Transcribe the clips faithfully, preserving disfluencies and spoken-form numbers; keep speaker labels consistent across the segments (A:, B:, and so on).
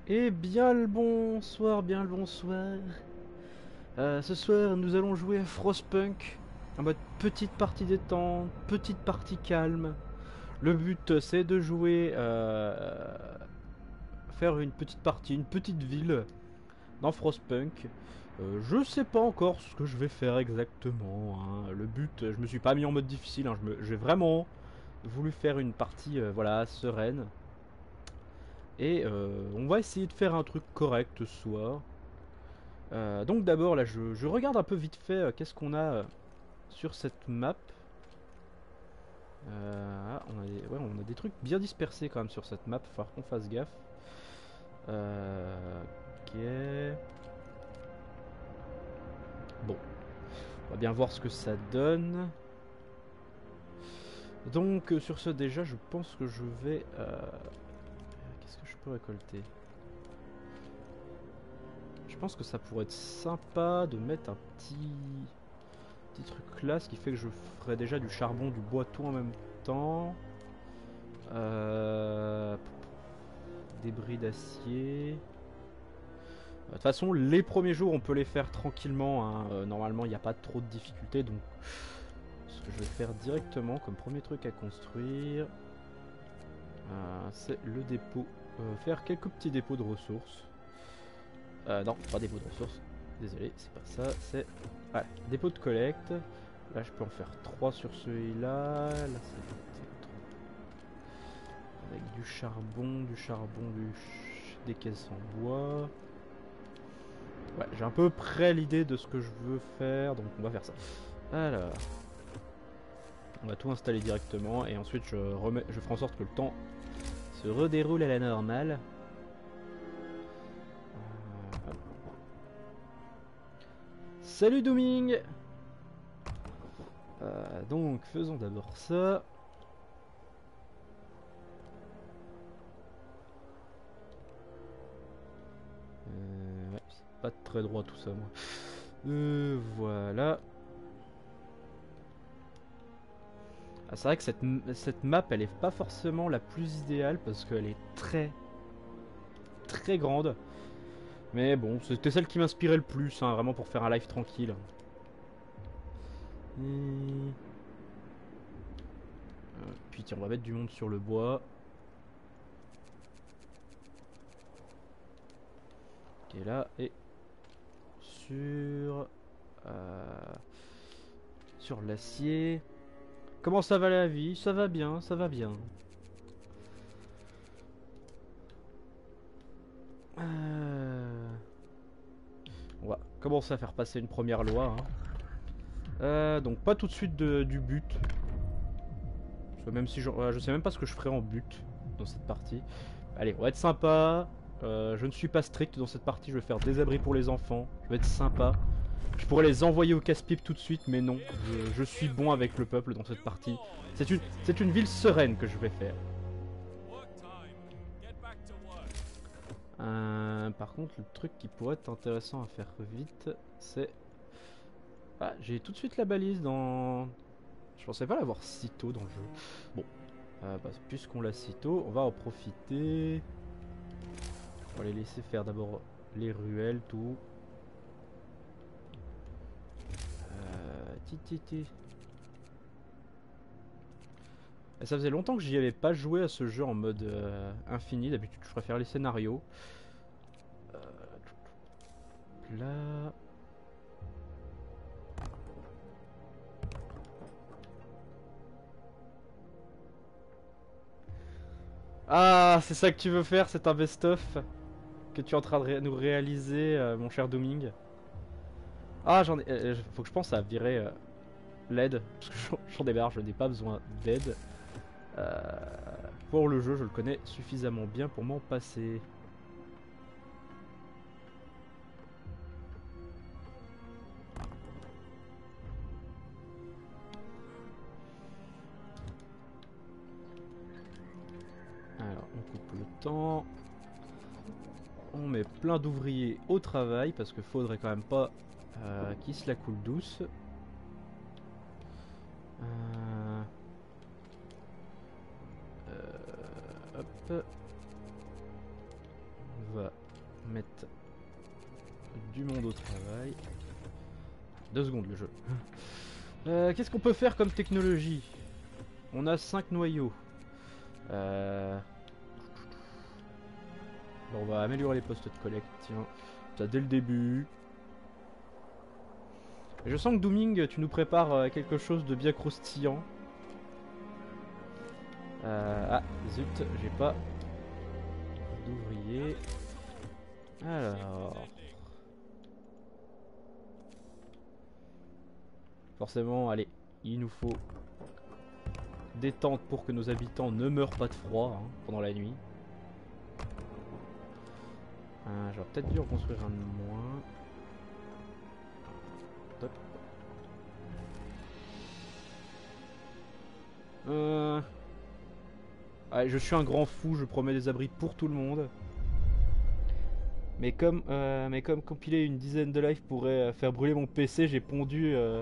A: Et bien le bonsoir, bien le bonsoir. Euh, ce soir, nous allons jouer à Frostpunk en mode petite partie détente, petite partie calme. Le but, c'est de jouer, euh, faire une petite partie, une petite ville dans Frostpunk. Euh, je sais pas encore ce que je vais faire exactement. Hein. Le but, je me suis pas mis en mode difficile. Hein. J'ai vraiment voulu faire une partie, euh, voilà, sereine. Et euh, on va essayer de faire un truc correct ce soir. Euh, donc d'abord là je, je regarde un peu vite fait euh, qu'est-ce qu'on a euh, sur cette map. Euh, ah, on, a des, ouais, on a des trucs bien dispersés quand même sur cette map, il va falloir qu'on fasse gaffe. Euh, ok. Bon, on va bien voir ce que ça donne. Donc euh, sur ce déjà je pense que je vais... Euh, qu'est-ce que je peux récolter? Je pense que ça pourrait être sympa de mettre un petit... petit truc là, ce qui fait que je ferai déjà du charbon, du bois tout en même temps. Euh... Débris d'acier. De toute façon, les premiers jours, on peut les faire tranquillement. Hein. Euh, normalement, il n'y a pas trop de difficultés. Donc, ce que je vais faire directement comme premier truc à construire, euh, c'est le dépôt. Euh, faire quelques petits dépôts de ressources. Euh, non, pas dépôt de ressources. Désolé, c'est pas ça. C'est voilà, dépôt de collecte. Là, je peux en faire trois sur celui-là. Là, c'est avec du charbon, du charbon, du ch... des caisses en bois. Ouais, j'ai à peu près l'idée de ce que je veux faire, donc on va faire ça. Alors, on va tout installer directement et ensuite je remets, je ferai en sorte que le temps se redéroule à la normale. Euh, Salut Dooming. euh, Donc faisons d'abord ça. Euh, ouais, c'est pas très droit tout ça moi. Euh, voilà. Ah, c'est vrai que cette, cette map elle est pas forcément la plus idéale parce qu'elle est très très grande. Mais bon, c'était celle qui m'inspirait le plus, hein, vraiment pour faire un live tranquille. Hmm. Euh, puis tiens, on va mettre du monde sur le bois. Qui est là et sur euh, sur l'acier. Comment ça va la vie? Ça va bien, ça va bien. Euh... On va commencer à faire passer une première loi. Hein. Euh, donc pas tout de suite de, du but. Parce que même si je, ouais, je sais même pas ce que je ferai en but dans cette partie. Allez, on va être sympa. Euh, je ne suis pas strict dans cette partie. Je vais faire des abris pour les enfants. Je vais être sympa. Je pourrais les envoyer au casse-pipe tout de suite, mais non. Je, je suis bon avec le peuple dans cette partie. C'est une, c'est une ville sereine que je vais faire. Euh, par contre, le truc qui pourrait être intéressant à faire vite, c'est... Ah, j'ai tout de suite la balise dans... Je pensais pas l'avoir si tôt dans le jeu. Bon, euh, bah, puisqu'on l'a si tôt, on va en profiter. On va les laisser faire d'abord les ruelles, tout. Euh, ti, ti, ti. Et ça faisait longtemps que j'y avais pas joué à ce jeu en mode euh, infini. D'habitude, je préfère les scénarios. Euh, là... Ah, c'est ça que tu veux faire, c'est un best-of que tu es en train de ré nous réaliser, euh, mon cher Dooming. Ah, j'en ai... Euh, faut que je pense à virer euh, l'aide, parce que j'en ai marre, je n'ai pas besoin d'aide. Euh, pour le jeu, je le connais suffisamment bien pour m'en passer. Alors, on coupe le temps. On met plein d'ouvriers au travail, parce que faudrait quand même pas euh, qu'ils se la coulent douce. Euh... Euh... Hop. va mettre du monde au travail. Deux secondes le jeu. Euh, Qu'est-ce qu'on peut faire comme technologie? On a cinq noyaux. Euh... Bon, on va améliorer les postes de collecte, tiens. Ça dès le début. Je sens que Dooming, tu nous prépares quelque chose de bien croustillant. Euh, ah, zut, j'ai pas d'ouvrier. Alors... Forcément, allez, il nous faut des tentes pour que nos habitants ne meurent pas de froid hein, pendant la nuit. Euh, J'aurais peut-être dû en construire un de moins. Top. Euh... Ouais, je suis un grand fou, je promets des abris pour tout le monde. Mais comme, euh, mais comme compiler une dizaine de lives pourrait faire brûler mon P C, j'ai pondu... Euh...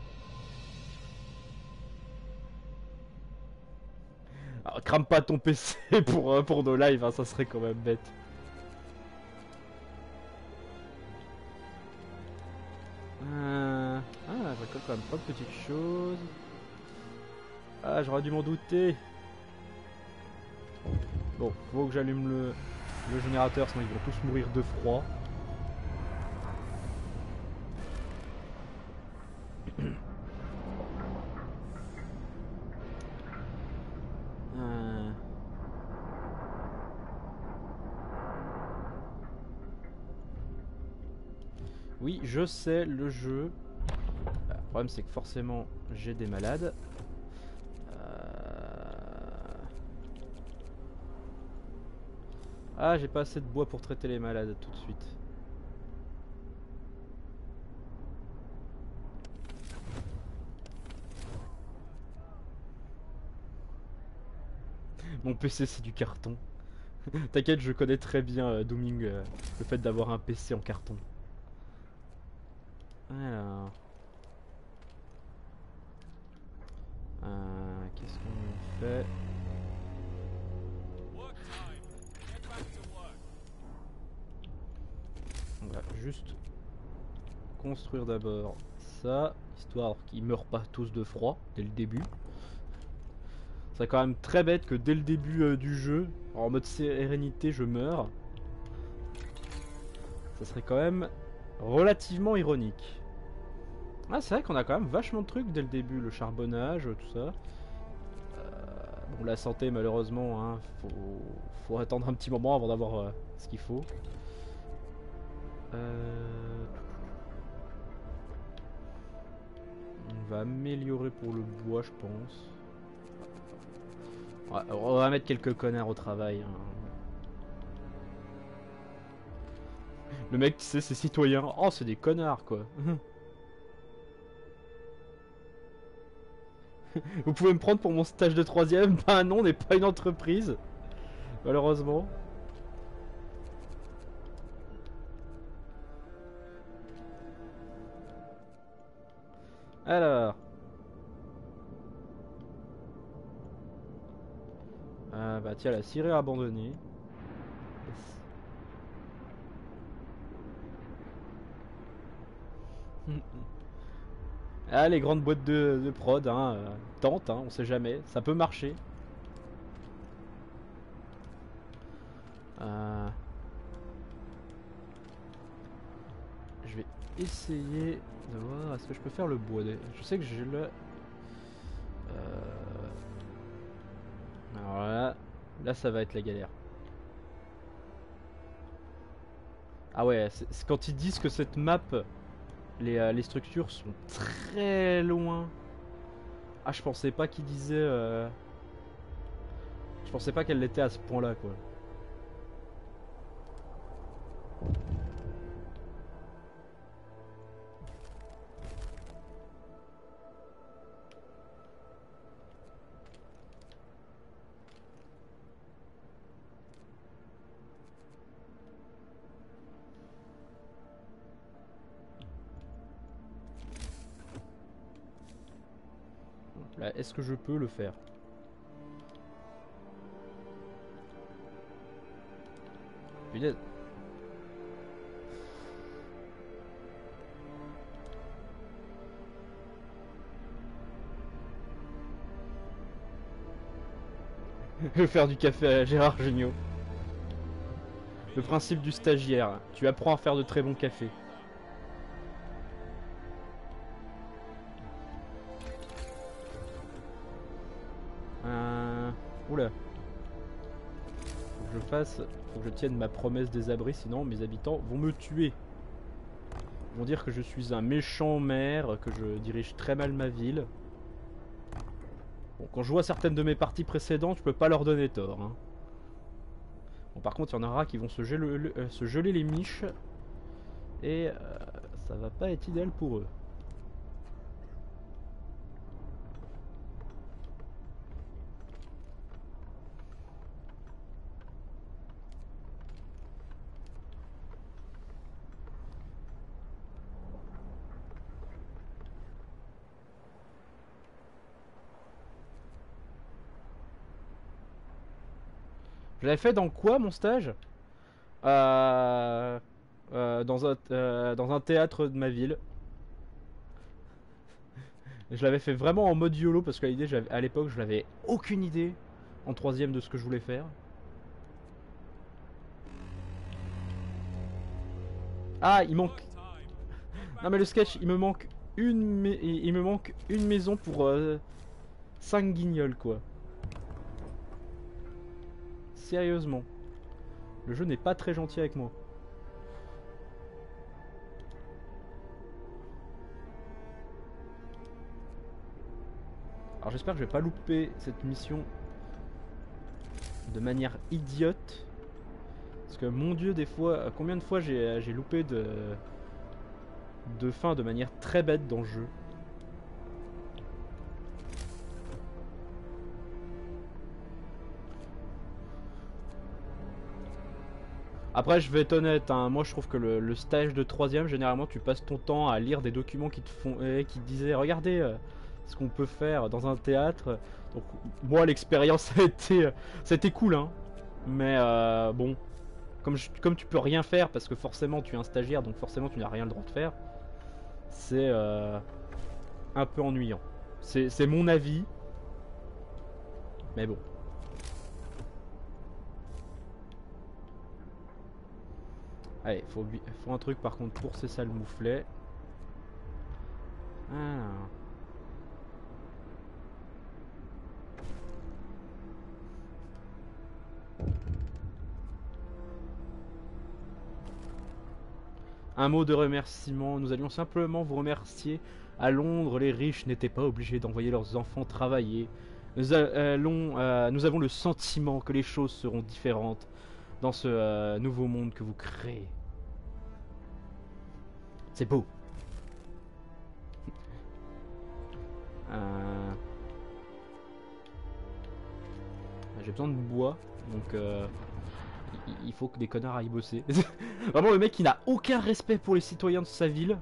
A: Alors, crame pas ton P C pour, euh, pour nos lives, hein, ça serait quand même bête. Euh... Ah, je récolte quand même pas de petites choses. Ah, j'aurais dû m'en douter. Bon, faut que j'allume le, le générateur, sinon ils vont tous mourir de froid. euh... Oui, je sais, le jeu. Le problème, c'est que forcément, j'ai des malades. Ah, j'ai pas assez de bois pour traiter les malades tout de suite. Mon P C, c'est du carton. T'inquiète, je connais très bien euh, Dooming, euh, le fait d'avoir un P C en carton. Alors... Euh, Qu'est-ce qu'on fait? On va juste construire d'abord ça, histoire qu'ils meurent pas tous de froid dès le début. C'est quand même très bête que dès le début euh, du jeu, en mode sérénité, je meurs. Ça serait quand même relativement ironique. Ah, c'est vrai qu'on a quand même vachement de trucs dès le début, le charbonnage, tout ça. Euh, bon, la santé, malheureusement, hein, faut, faut attendre un petit moment avant d'avoir euh, ce qu'il faut. Euh... On va améliorer pour le bois, je pense. Ouais, on va mettre quelques connards au travail. Hein. Le mec, tu sais, c'est citoyen. Oh, c'est des connards, quoi. Vous pouvez me prendre pour mon stage de troisième? Bah non, on n'est pas une entreprise. Malheureusement. Alors. Ah bah tiens, la scierie abandonnée. Ah, les grandes boîtes de, de prod, hein, euh, tente, hein, on sait jamais, ça peut marcher. Euh... Je vais essayer de voir, est-ce que je peux faire le bois? Je sais que j'ai le... Euh... Alors là, là ça va être la galère. Ah ouais, c'est quand ils disent que cette map, les, euh, les structures sont très loin. Ah, je pensais pas qu'ils disaient... Euh... Je pensais pas qu'elle l'était à ce point-là, quoi. Là, est-ce que je peux le faire? Punaise. Je vais faire du café à Gérard Jugnot. Le principe du stagiaire. Tu apprends à faire de très bons cafés. Euh... Oula. Faut que je fasse... Faut que je tienne ma promesse des abris, sinon mes habitants vont me tuer. Ils vont dire que je suis un méchant maire, que je dirige très mal ma ville. Bon, quand je vois certaines de mes parties précédentes, je peux pas leur donner tort. Hein. Bon, par contre, il y en aura qui vont se geler, le, euh, se geler les miches. Et euh, ça va pas être idéal pour eux. Je l'avais fait dans quoi mon stage? euh, euh, dans, un, euh, dans un théâtre de ma ville. Je l'avais fait vraiment en mode YOLO parce qu'à l'idée, à l'époque, je n'avais aucune idée en troisième de ce que je voulais faire. Ah, il manque. Non mais le sketch, il me manque une, il me manque une maison pour euh, cinq guignols quoi. Sérieusement. Le jeu n'est pas très gentil avec moi. Alors j'espère que je vais pas louper cette mission de manière idiote. Parce que mon dieu, des fois, combien de fois j'ai loupé de, de fin de manière très bête dans le jeu. Après, je vais être honnête, hein, moi je trouve que le, le stage de troisième, généralement tu passes ton temps à lire des documents qui te font, eh, qui te disaient regardez euh, ce qu'on peut faire dans un théâtre. Donc moi l'expérience a été, ça a été cool, hein. Mais euh, bon, comme, je, comme tu peux rien faire parce que forcément tu es un stagiaire, donc forcément tu n'as rien le droit de faire. C'est euh, un peu ennuyant. C'est mon avis, mais bon. Allez, faut, faut un truc par contre pour ces salles mouflets. Alors. Un mot de remerciement, nous allions simplement vous remercier. À Londres, les riches n'étaient pas obligés d'envoyer leurs enfants travailler. Nous, allons, euh, nous avons le sentiment que les choses seront différentes dans ce euh, nouveau monde que vous créez. C'est beau. euh... J'ai besoin de bois, donc euh, il faut que des connards aillent bosser. Vraiment le mec qui n'a aucun respect pour les citoyens de sa ville.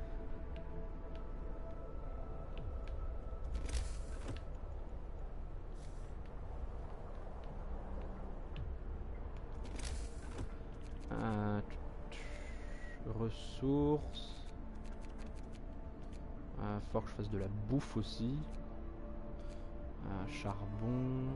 A: Euh, ressources. Euh, faut que je fasse de la bouffe aussi. Euh, charbon.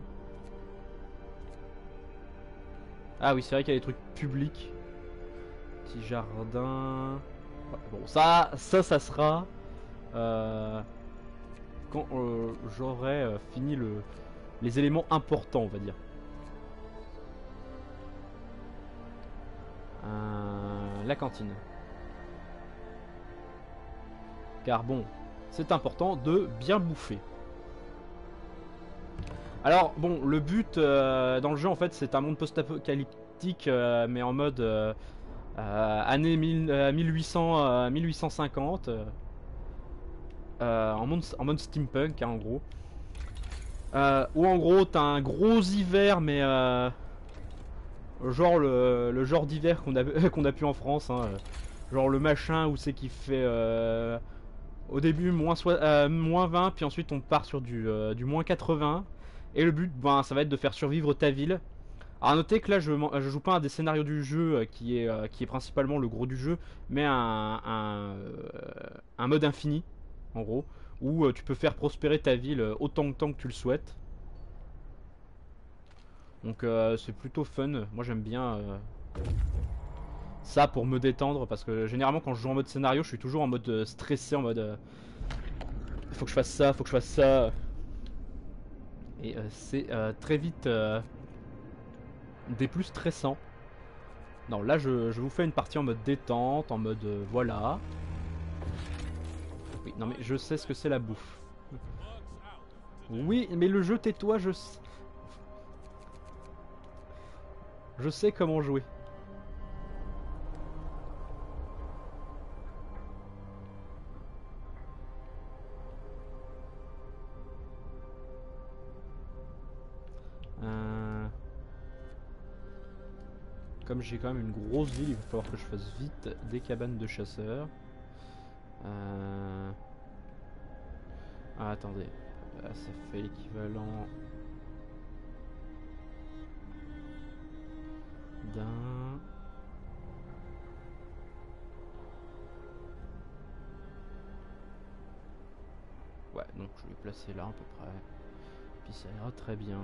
A: Ah oui, c'est vrai qu'il y a des trucs publics. Petit jardin. Bon, ça, ça, ça sera euh, quand euh, j'aurai euh, fini le, les éléments importants, on va dire. Euh, la cantine. Car bon, c'est important de bien bouffer. Alors bon, le but euh, dans le jeu en fait c'est un monde post-apocalyptique euh, mais en mode euh, euh, année mille, euh, mille huit cents, euh, mille huit cent cinquante euh, en, mode, en mode steampunk hein, en gros. Euh, où en gros t'as un gros hiver mais euh, genre le, le genre d'hiver qu'on a, qu'on a pu en France hein, genre le machin où c'est qui fait euh, au début moins, euh, moins vingt puis ensuite on part sur du, euh, du moins quatre-vingts. Et le but, ben, ça va être de faire survivre ta ville. Alors à noter que là, je, je joue pas un des scénarios du jeu euh, qui, est, euh, qui est principalement le gros du jeu, mais un, un, euh, un mode infini, en gros, où euh, tu peux faire prospérer ta ville autant de temps que tu le souhaites. Donc euh, c'est plutôt fun. Moi j'aime bien euh, ça pour me détendre. Parce que généralement quand je joue en mode scénario, je suis toujours en mode euh, stressé, en mode... Euh, faut que je fasse ça, faut que je fasse ça. Et euh, c'est euh, très vite euh, des plus stressants. Non, là je, je vous fais une partie en mode détente, en mode euh, voilà. Oui, non mais je sais ce que c'est la bouffe. Oui, mais le jeu, tais-toi, je sais. Je sais comment jouer. Euh... Comme j'ai quand même une grosse ville, il va falloir que je fasse vite des cabanes de chasseurs. Euh... Ah, attendez. Ah, ça fait l'équivalent d'un... Ouais, donc je vais placer là à peu près. Puis ça ira très bien.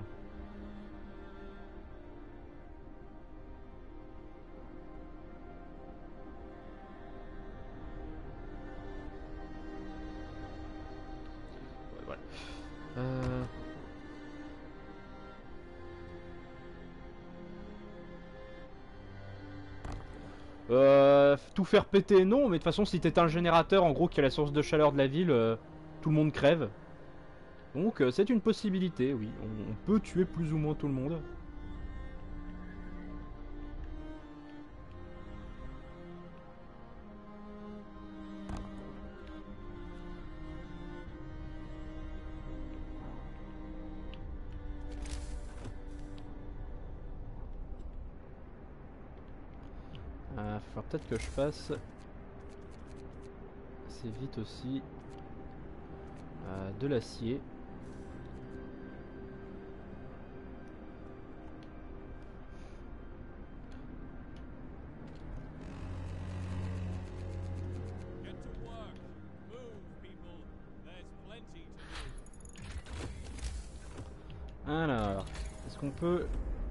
A: Ouais, voilà. Euh... Euh, tout faire péter, non, mais de toute façon, si t'éteins le générateur, en gros, qui est la source de chaleur de la ville, euh, tout le monde crève. Donc, euh, c'est une possibilité, oui. On, on peut tuer plus ou moins tout le monde. Euh, faut peut-être que je fasse assez vite aussi euh, de l'acier. Alors, est-ce qu'on peut...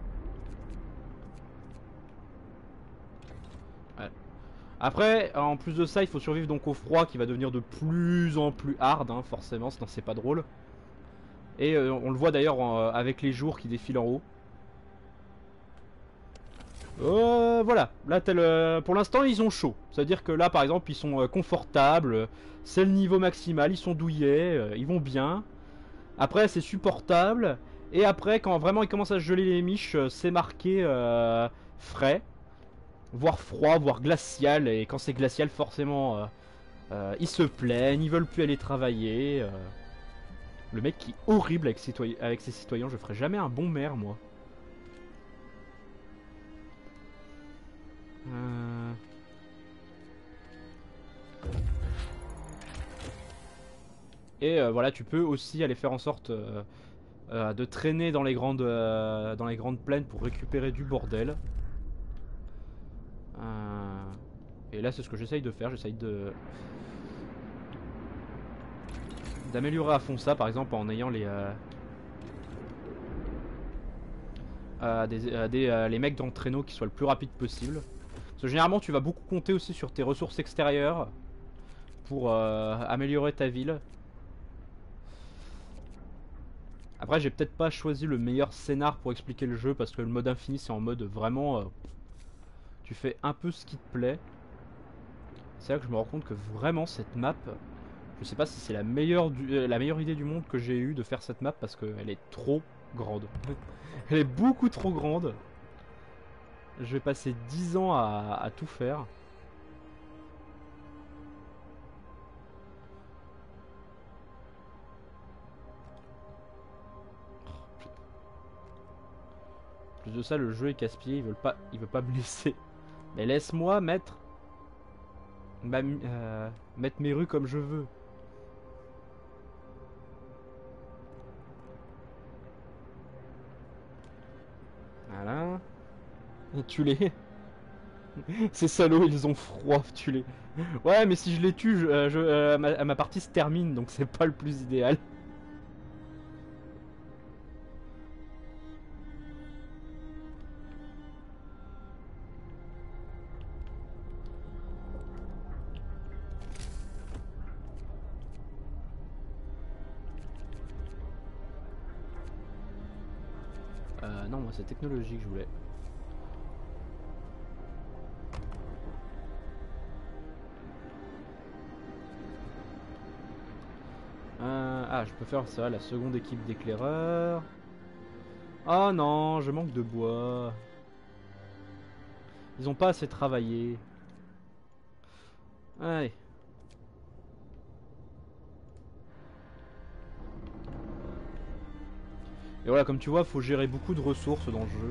A: Ouais. Après, en plus de ça, il faut survivre donc au froid qui va devenir de plus en plus hard, hein, forcément, sinon c'est pas drôle. Et euh, on le voit d'ailleurs euh, avec les jours qui défilent en haut. Euh, voilà, là tel, euh, pour l'instant ils ont chaud. C'est-à-dire que là par exemple ils sont euh, confortables, c'est le niveau maximal, ils sont douillets, euh, ils vont bien. Après c'est supportable. Et après quand vraiment ils commencent à se geler les miches, euh, c'est marqué euh, frais, voire froid, voire glacial. Et quand c'est glacial forcément euh, euh, ils se plaignent, ils veulent plus aller travailler. euh. Le mec qui est horrible avec, citoyen, avec ses citoyens, je ferai jamais un bon maire moi. Euh... Et euh, voilà, tu peux aussi aller faire en sorte euh, euh, de traîner dans les grandes euh, dans les grandes plaines pour récupérer du bordel. Euh... Et là, c'est ce que j'essaye de faire. J'essaye de d'améliorer à fond ça, par exemple en ayant les euh... Euh, des, euh, des euh, les mecs dans le traîneau qui soient le plus rapide possible. Parce que généralement, tu vas beaucoup compter aussi sur tes ressources extérieures pour euh, améliorer ta ville. Après, j'ai peut-être pas choisi le meilleur scénar pour expliquer le jeu parce que le mode infini, c'est en mode vraiment. Euh, tu fais un peu ce qui te plaît. C'est là que je me rends compte que vraiment cette map, je sais pas si c'est la meilleure du, euh, la meilleure idée du monde que j'ai eu de faire cette map parce qu'elle est trop grande. Elle est beaucoup trop grande. Je vais passer dix ans à, à tout faire. Plus de ça, le jeu est casse-pied, il veut pas, il veut pas me laisser. Mais laisse-moi mettre, ma, euh, mettre mes rues comme je veux. Voilà. Tu les. Ces salauds, ils ont froid, tu les. Ouais, mais si je les tue, je, euh, je, euh, ma, ma partie se termine, donc c'est pas le plus idéal. Euh, non, moi c'est technologie que je voulais. Euh, ah, je peux faire ça, la seconde équipe d'éclaireurs. Oh non, je manque de bois. Ils ont pas assez travaillé. Allez. Et voilà, comme tu vois, faut gérer beaucoup de ressources dans le jeu.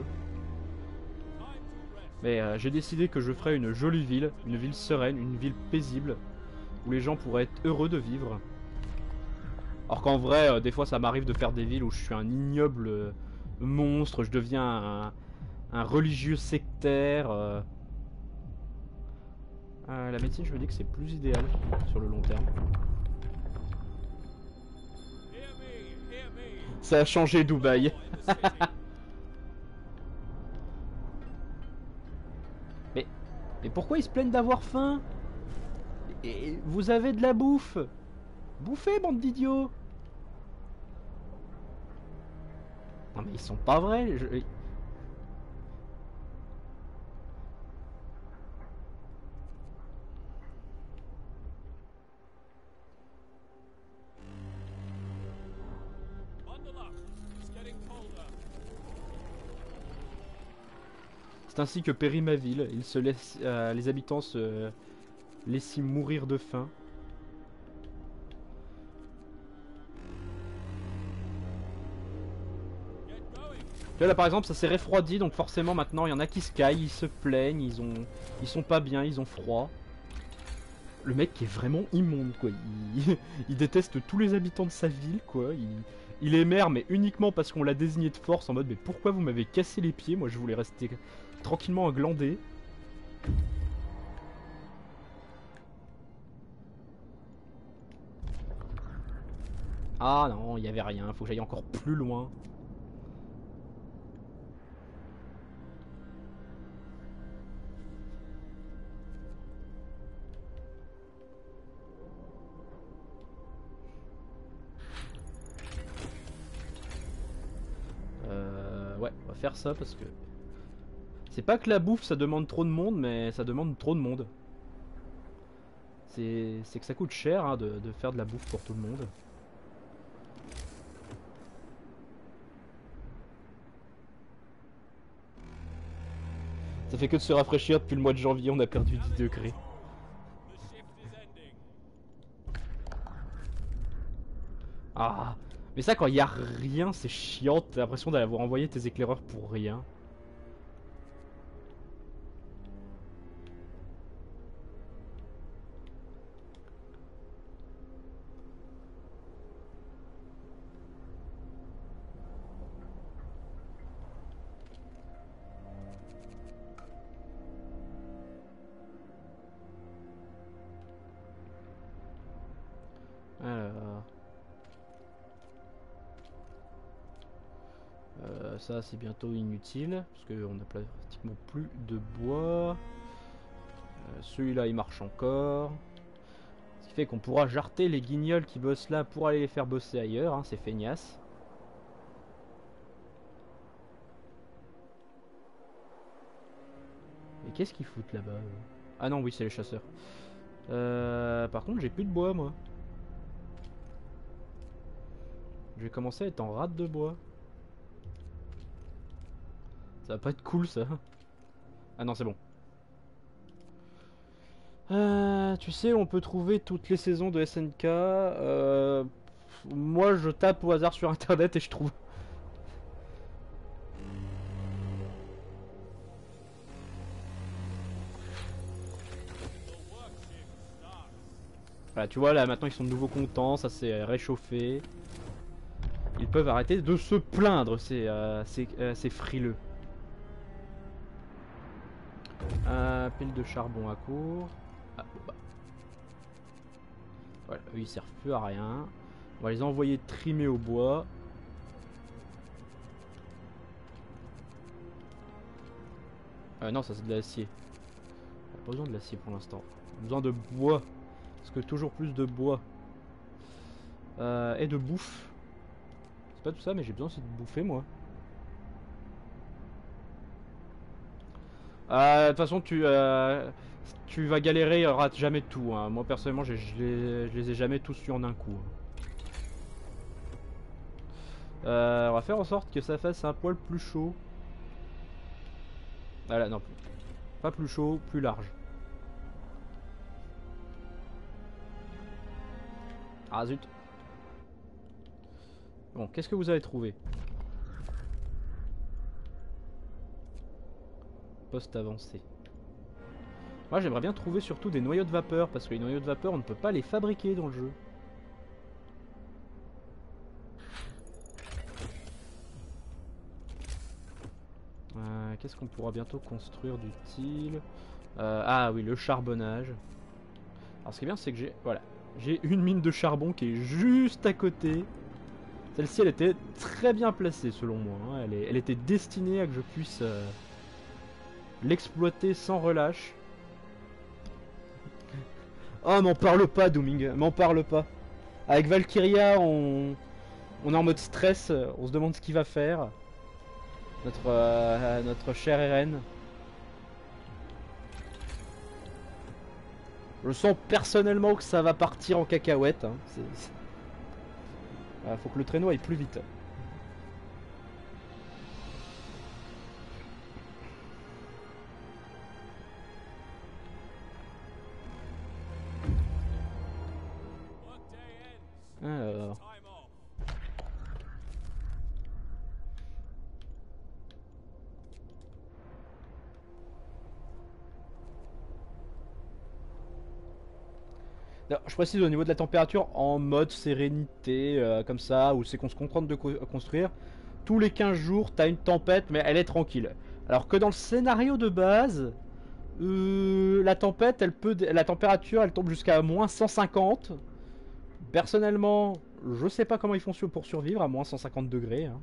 A: Mais euh, j'ai décidé que je ferais une jolie ville, une ville sereine, une ville paisible, où les gens pourraient être heureux de vivre. Alors qu'en vrai, euh, des fois ça m'arrive de faire des villes où je suis un ignoble euh, monstre, je deviens un, un religieux sectaire. Euh... Euh, la médecine, je me dis que c'est plus idéal sur le long terme. Ça a changé Dubaï. mais, mais pourquoi ils se plaignent d'avoir faim? Et vous avez de la bouffe. Bouffez, bande d'idiots. Non mais ils sont pas vrais. Je... C'est ainsi que périt ma ville. Il se laisse, euh, les habitants se laissent mourir de faim. Là, là par exemple ça s'est refroidi, donc forcément maintenant il y en a qui se caillent, ils se plaignent, ils ont, ils sont pas bien, ils ont froid. Le mec qui est vraiment immonde quoi, il, il déteste tous les habitants de sa ville quoi, il, il est maire mais uniquement parce qu'on l'a désigné de force en mode mais pourquoi vous m'avez cassé les pieds, moi je voulais rester tranquillement à glander. Ah non, il y avait rien, faut que j'aille encore plus loin. Euh, ouais, on va faire ça parce que... C'est pas que la bouffe ça demande trop de monde, mais ça demande trop de monde. C'est que ça coûte cher hein, de, de faire de la bouffe pour tout le monde. Ça fait que de se rafraîchir depuis le mois de janvier, on a perdu dix degrés. Ah, mais ça quand il y a rien, c'est chiant, t'as l'impression d'avoir envoyé tes éclaireurs pour rien. Alors... Euh, ça c'est bientôt inutile, parce qu'on a pratiquement plus de bois. Euh, Celui-là il marche encore. Ce qui fait qu'on pourra jarter les guignols qui bossent là pour aller les faire bosser ailleurs, hein, c'est feignasse. Et qu'est-ce qu'ils foutent là-bas euh Ah non oui c'est les chasseurs. Euh, par contre j'ai plus de bois moi. Je vais commencer à être en rate de bois. Ça va pas être cool ça. Ah non c'est bon. Euh, tu sais on peut trouver toutes les saisons de S N K. Euh, moi je tape au hasard sur internet et je trouve. Voilà tu vois là maintenant ils sont de nouveau contents, ça s'est réchauffé. Ils peuvent arrêter de se plaindre, c'est euh, euh, frileux. Euh, pile de charbon à court. Ah, bah. Voilà, eux ils servent plus à rien. On va les envoyer trimer au bois. Euh, non, ça c'est de l'acier. On a pas besoin de l'acier pour l'instant. On a besoin de bois. Parce que toujours plus de bois. Euh, et de bouffe. C'est pas tout ça, mais j'ai besoin aussi de bouffer moi. Ah, de toute façon, tu, euh, tu vas galérer, il y aura jamais tout. Hein. Moi, personnellement, je les, je les ai jamais tous eu en un coup. Hein. Euh, on va faire en sorte que ça fasse un poil plus chaud. Voilà, non, pas plus chaud, plus large. Ah zut. Bon, qu'est-ce que vous avez trouvé? Poste avancé. Moi, j'aimerais bien trouver surtout des noyaux de vapeur, parce que les noyaux de vapeur, on ne peut pas les fabriquer dans le jeu. Euh, Qu'est-ce qu'on pourra bientôt construire d'utile? euh, Ah oui, le charbonnage. Alors ce qui est bien, c'est que j'ai voilà, j'ai une mine de charbon qui est juste à côté. Celle-ci, elle était très bien placée selon moi. Hein. Elle, est, elle était destinée à que je puisse euh, l'exploiter sans relâche. Oh, m'en parle pas, Dooming, m'en parle pas. Avec Valkyria, on, on est en mode stress, on se demande ce qu'il va faire. Notre, euh, notre chère Eren. Je sens personnellement que ça va partir en cacahuète. Hein. C'est, c'est... Ah, faut que le traîneau aille plus vite. Alors. Alors, je précise au niveau de la température, en mode sérénité, euh, comme ça, où c'est qu'on se contente de co construire. Tous les quinze jours, t'as une tempête, mais elle est tranquille. Alors que dans le scénario de base, euh, la tempête, elle peut, la température, elle tombe jusqu'à moins cent cinquante. Personnellement, je sais pas comment ils font pour survivre à moins cent cinquante degrés. Hein.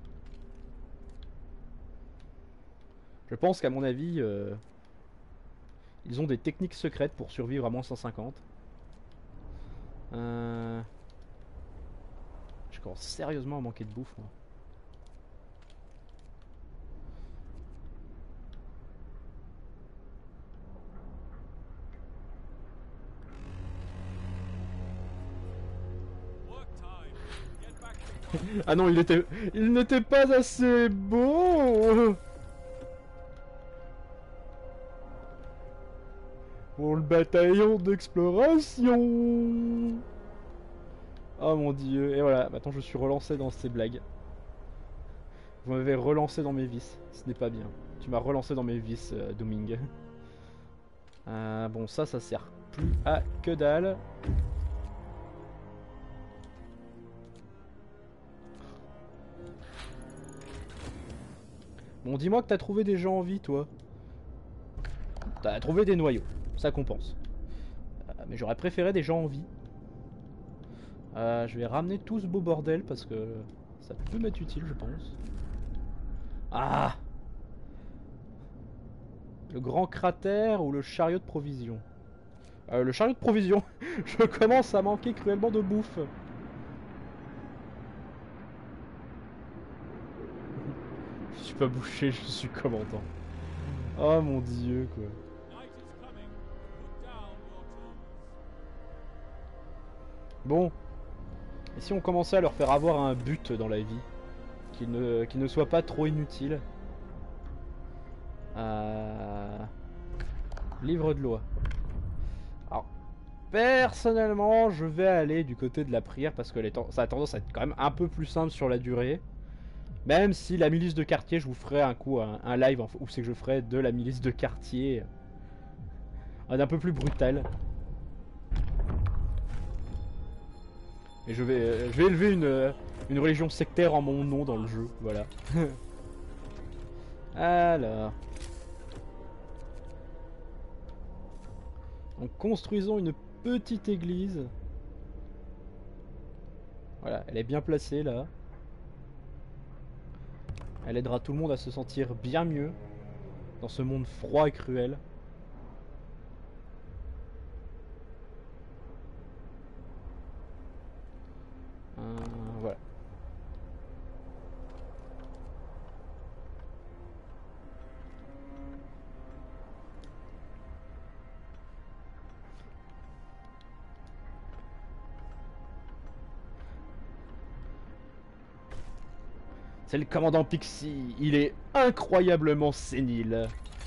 A: Je pense qu'à mon avis, euh, ils ont des techniques secrètes pour survivre à moins cent cinquante. Euh... Je commence sérieusement à manquer de bouffe, moi. Ah non, il était, il n'était pas assez beau pour le bataillon d'exploration. Oh mon dieu, et voilà, maintenant je suis relancé dans ces blagues. Vous m'avez relancé dans mes vices, ce n'est pas bien. Tu m'as relancé dans mes vices, euh, Dooming. Euh, bon, ça, ça sert plus à que dalle. Bon, dis-moi que t'as trouvé des gens en vie, toi. T'as trouvé des noyaux, ça compense. Euh, mais j'aurais préféré des gens en vie. Euh, je vais ramener tout ce beau bordel parce que ça peut m'être utile, je pense. Ah! Le grand cratère ou le chariot de provision? euh, Le chariot de provision. Je commence à manquer cruellement de bouffe. Je suis pas bouché, je suis commandant. Oh mon dieu, quoi. Bon. Et si on commençait à leur faire avoir un but dans la vie? Qu'il ne, qu'il ne soit pas trop inutile. Euh... Livre de loi. Alors, personnellement, je vais aller du côté de la prière parce que les ça a tendance à être quand même un peu plus simple sur la durée. Même si la milice de quartier, je vous ferai un coup, un, un live où c'est que je ferai de la milice de quartier. Un peu plus brutal. Et je vais, je vais élever une, une religion sectaire en mon nom dans le jeu, voilà. Alors. Donc construisons une petite église. Voilà, elle est bien placée là. Elle aidera tout le monde à se sentir bien mieux dans ce monde froid et cruel. Euh, voilà. C'est le commandant Pixie, il est incroyablement sénile.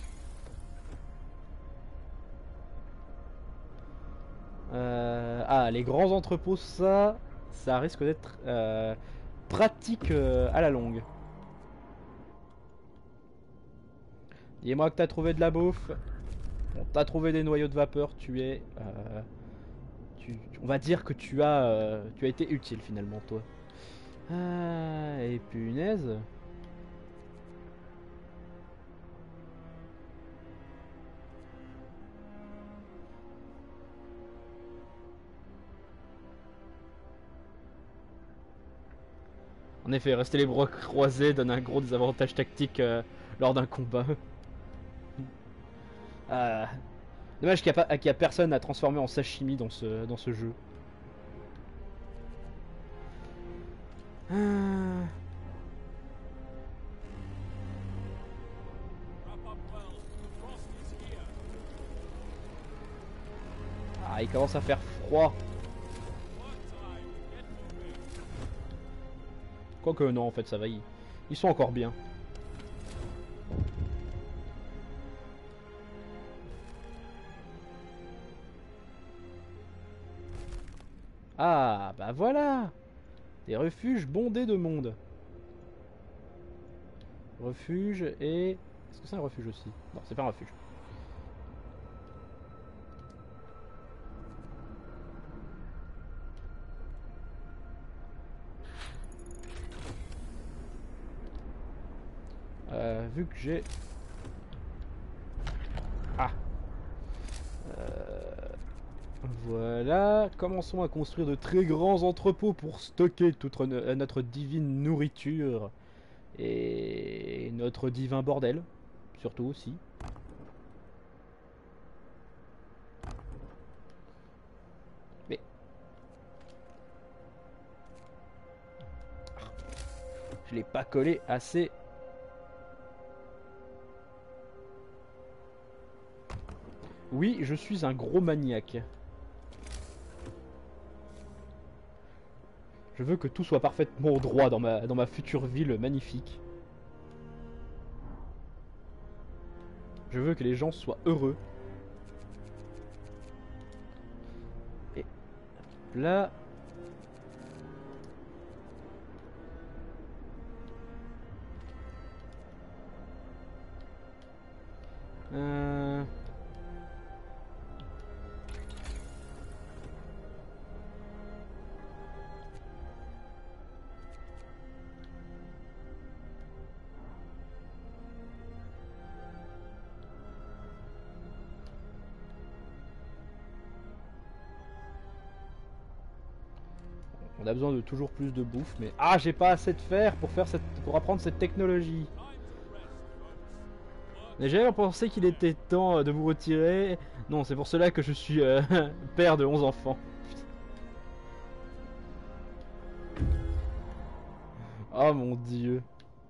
A: Euh, ah, les grands entrepôts, ça, ça risque d'être euh, pratique euh, à la longue. Dis-moi que t'as trouvé de la bouffe. Bon, t'as trouvé des noyaux de vapeur, tu es... Euh, tu, on va dire que tu as, euh, tu as été utile finalement, toi. Ah, et punaise. En effet, rester les bras croisés donne un gros désavantage tactique euh, lors d'un combat. Ah, dommage qu'il n'y a, qu a personne à transformer en sashimi dans ce, dans ce jeu. Ah. Ah, il commence à faire froid. Quoique non, en fait, ça va. Ils, ils sont encore bien. Ah, bah voilà. Des refuges bondés de monde. Refuge et... Est-ce que c'est un refuge aussi? Non, c'est pas un refuge. Euh, vu que j'ai... Ah euh... Voilà, commençons à construire de très grands entrepôts pour stocker toute notre divine nourriture et notre divin bordel, surtout aussi. Mais... Je l'ai pas collé assez. Oui, je suis un gros maniaque. Je veux que tout soit parfaitement droit dans ma, dans ma future ville magnifique. Je veux que les gens soient heureux. Et là... Euh... On a besoin de toujours plus de bouffe, mais... Ah, j'ai pas assez de fer pour, faire cette... pour apprendre cette technologie. Mais j'avais pensé qu'il était temps de vous retirer. Non, c'est pour cela que je suis euh, père de onze enfants. Oh mon dieu.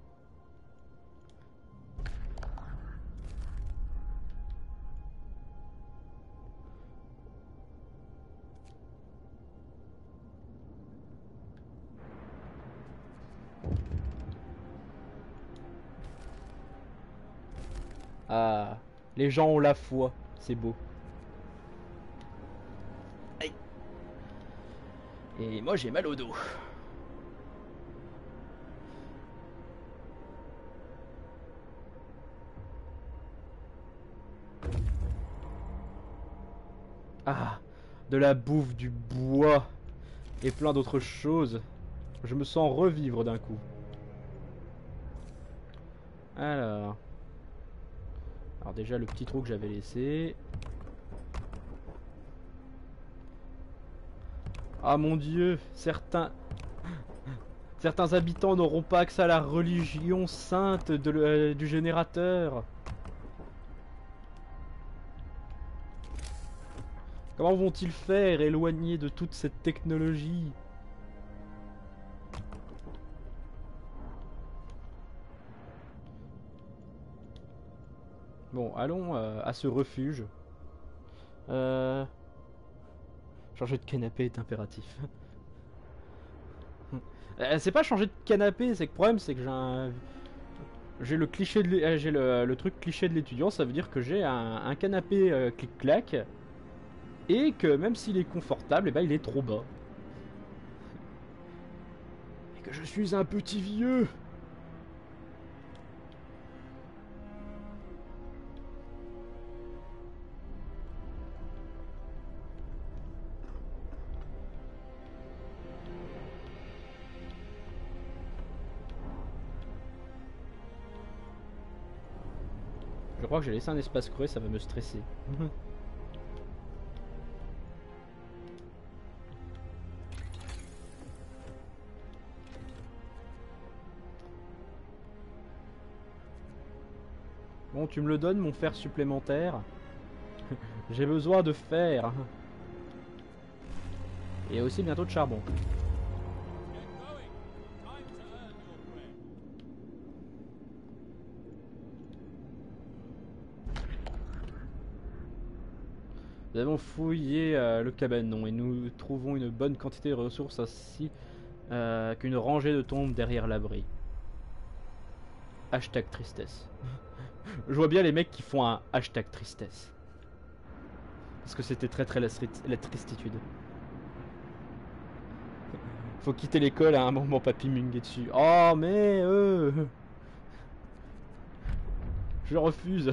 A: Ah, les gens ont la foi, c'est beau. Aïe. Et moi j'ai mal au dos. Ah, de la bouffe, du bois et plein d'autres choses. Je me sens revivre d'un coup. Alors... Alors déjà le petit trou que j'avais laissé. Ah mon dieu, certains... Certains habitants n'auront pas accès à la religion sainte de le... euh, du générateur. Comment vont-ils faire éloigner de toute cette technologie? Bon, allons euh, à ce refuge. Euh... Changer de canapé est impératif. Euh, c'est pas changer de canapé, c'est que le problème c'est que j'ai un... J'ai le cliché de l'é- euh, j'ai le, le truc cliché de l'étudiant, ça veut dire que j'ai un, un canapé euh, clic-clac et que même s'il est confortable, eh ben, il est trop bas. Et que je suis un petit vieux. Je crois que j'ai laissé un espace creux, ça va me stresser. Bon, tu me le donnes, mon fer supplémentaire. J'ai besoin de fer. Et aussi bientôt de charbon. Nous avons fouillé euh, le cabanon et nous trouvons une bonne quantité de ressources ainsi euh, qu'une rangée de tombes derrière l'abri. Hashtag tristesse. Je vois bien les mecs qui font un hashtag tristesse. Parce que c'était très très la, la tristitude. Faut quitter l'école à un moment, papy Mung est dessus. Oh mais euh, je refuse.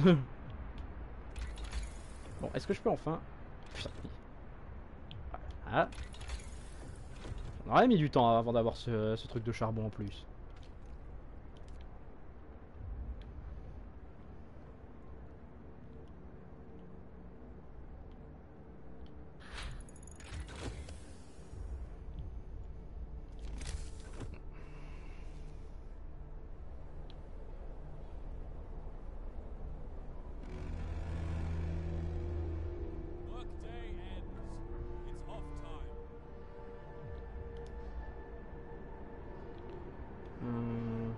A: Bon, est-ce que je peux enfin... Putain. Ah. On aurait mis du temps avant d'avoir ce, ce truc de charbon en plus. Hum...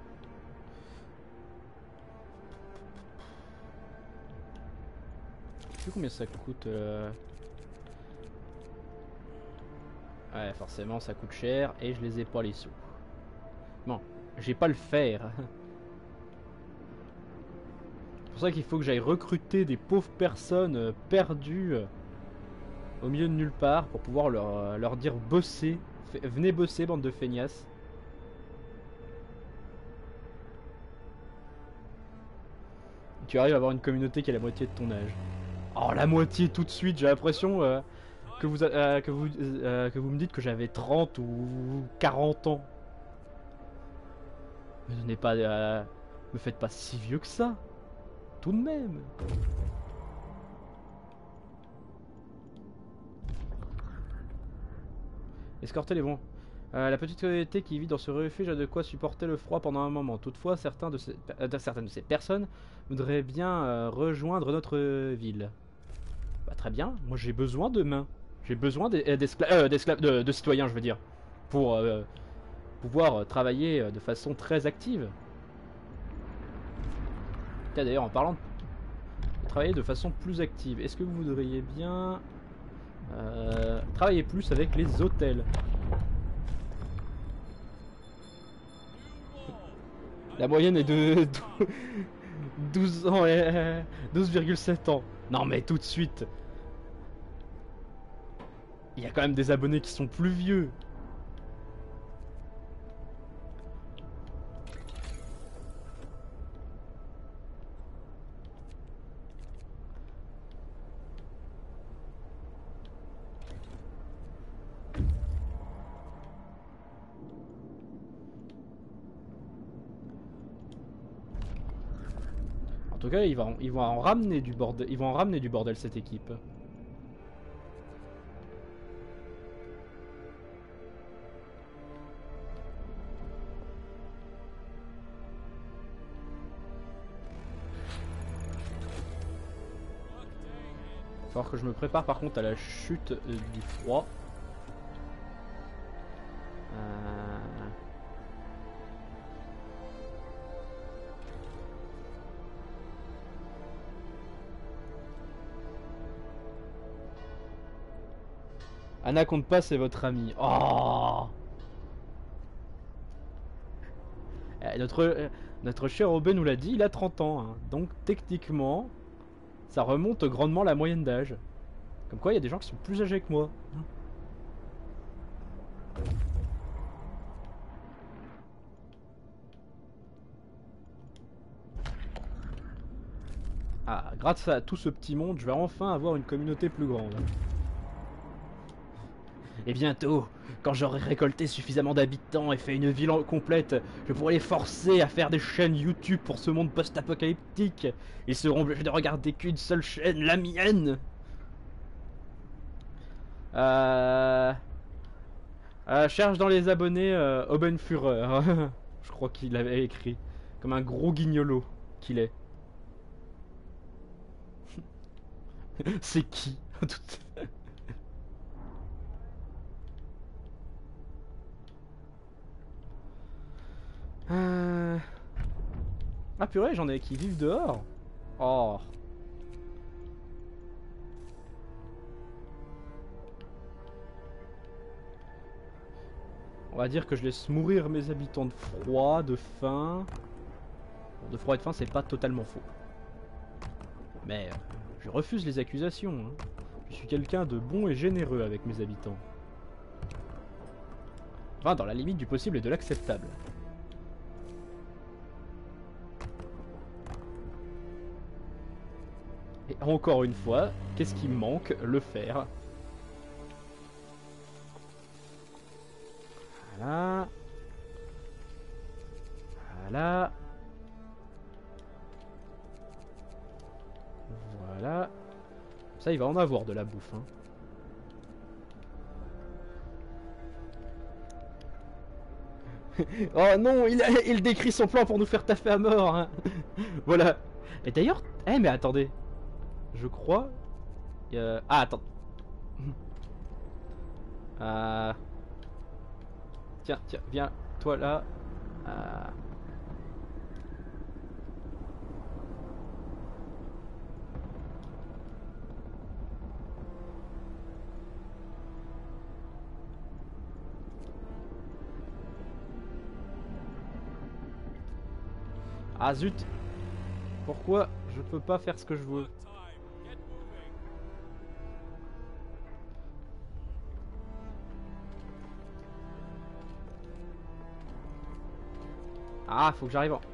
A: Je sais plus combien ça coûte. Euh... Ouais, forcément ça coûte cher et je les ai pas les sous. Bon, j'ai pas le fer. C'est pour ça qu'il faut que j'aille recruter des pauvres personnes euh, perdues euh, au milieu de nulle part pour pouvoir leur, euh, leur dire bosser. F venez bosser, bande de feignasses. Tu arrives à avoir une communauté qui a la moitié de ton âge. Oh, la moitié tout de suite, j'ai l'impression euh, que, vous, euh, que, vous, euh, que vous me dites que j'avais trente ou quarante ans. Me donnez pas... Euh, me faites pas si vieux que ça. Tout de même. Escorter les bons. Euh, la petite communauté qui vit dans ce refuge a de quoi supporter le froid pendant un moment. Toutefois, certains de ces, euh, certaines de ces personnes voudraient bien euh, rejoindre notre ville. Bah, très bien, moi j'ai besoin de mains. J'ai besoin d'esclaves, euh, de, de citoyens, je veux dire, pour euh, pouvoir travailler de façon très active. D'ailleurs, en parlant de travailler de façon plus active, est-ce que vous voudriez bien euh, travailler plus avec les hôtels? La moyenne est de douze ans et douze virgule sept ans. Non mais tout de suite. Il y a quand même des abonnés qui sont plus vieux. En tout cas, ils vont, ils vont en ramener du bordel. Ils vont en ramener du bordel cette équipe. Il va falloir que je me prépare par contre à la chute euh, du froid. Euh... Anna compte pas, c'est votre ami. Oh, Euh, notre, euh, notre cher Aubin nous l'a dit, il a trente ans. Hein. Donc techniquement, ça remonte grandement la moyenne d'âge. Comme quoi, il y a des gens qui sont plus âgés que moi. Ah, grâce à tout ce petit monde, je vais enfin avoir une communauté plus grande. Et bientôt, quand j'aurai récolté suffisamment d'habitants et fait une ville complète, je pourrai les forcer à faire des chaînes YouTube pour ce monde post-apocalyptique. Ils seront obligés de regarder qu'une seule chaîne, la mienne. Euh... euh cherche dans les abonnés euh, Obenführer. Je crois qu'il avait écrit. Comme un gros guignolo qu'il est. C'est qui? euh... Ah purée, j'en ai qui vivent dehors. Oh. On va dire que je laisse mourir mes habitants de froid, de faim. Bon, de froid et de faim, c'est pas totalement faux. Mais euh, je refuse les accusations. Hein. Je suis quelqu'un de bon et généreux avec mes habitants. Enfin, dans la limite du possible et de l'acceptable. Et encore une fois, qu'est-ce qui me manque? Le fer. Voilà. Voilà. Voilà. Ça, il va en avoir de la bouffe. Hein. Oh non, il, il décrit son plan pour nous faire taffer à mort. Hein. Voilà. Et d'ailleurs... Eh mais attendez. Je crois... Euh... Ah, attends. Euh... Tiens, tiens, viens. Toi là. Euh... Ah zut! Pourquoi je peux pas faire ce que je veux? Ah, faut que j'arrive en...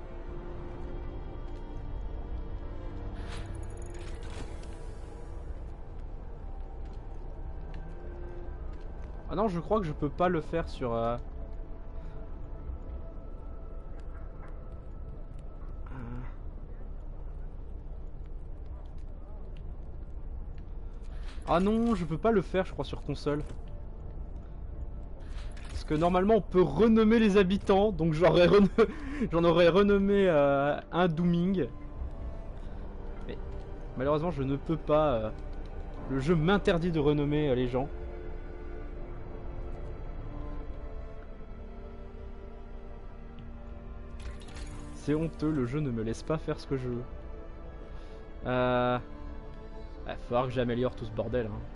A: Ah non, je crois que je peux pas le faire sur... Euh... Ah non, je peux pas le faire, je crois, sur console. Parce que normalement, on peut renommer les habitants. Donc j'aurais renom... j'en aurais renommé euh, un Dooming. Mais malheureusement, je ne peux pas. Euh... Le jeu m'interdit de renommer euh, les gens. C'est honteux, le jeu ne me laisse pas faire ce que je veux. Euh... Il va falloir que j'améliore tout ce bordel. Hein.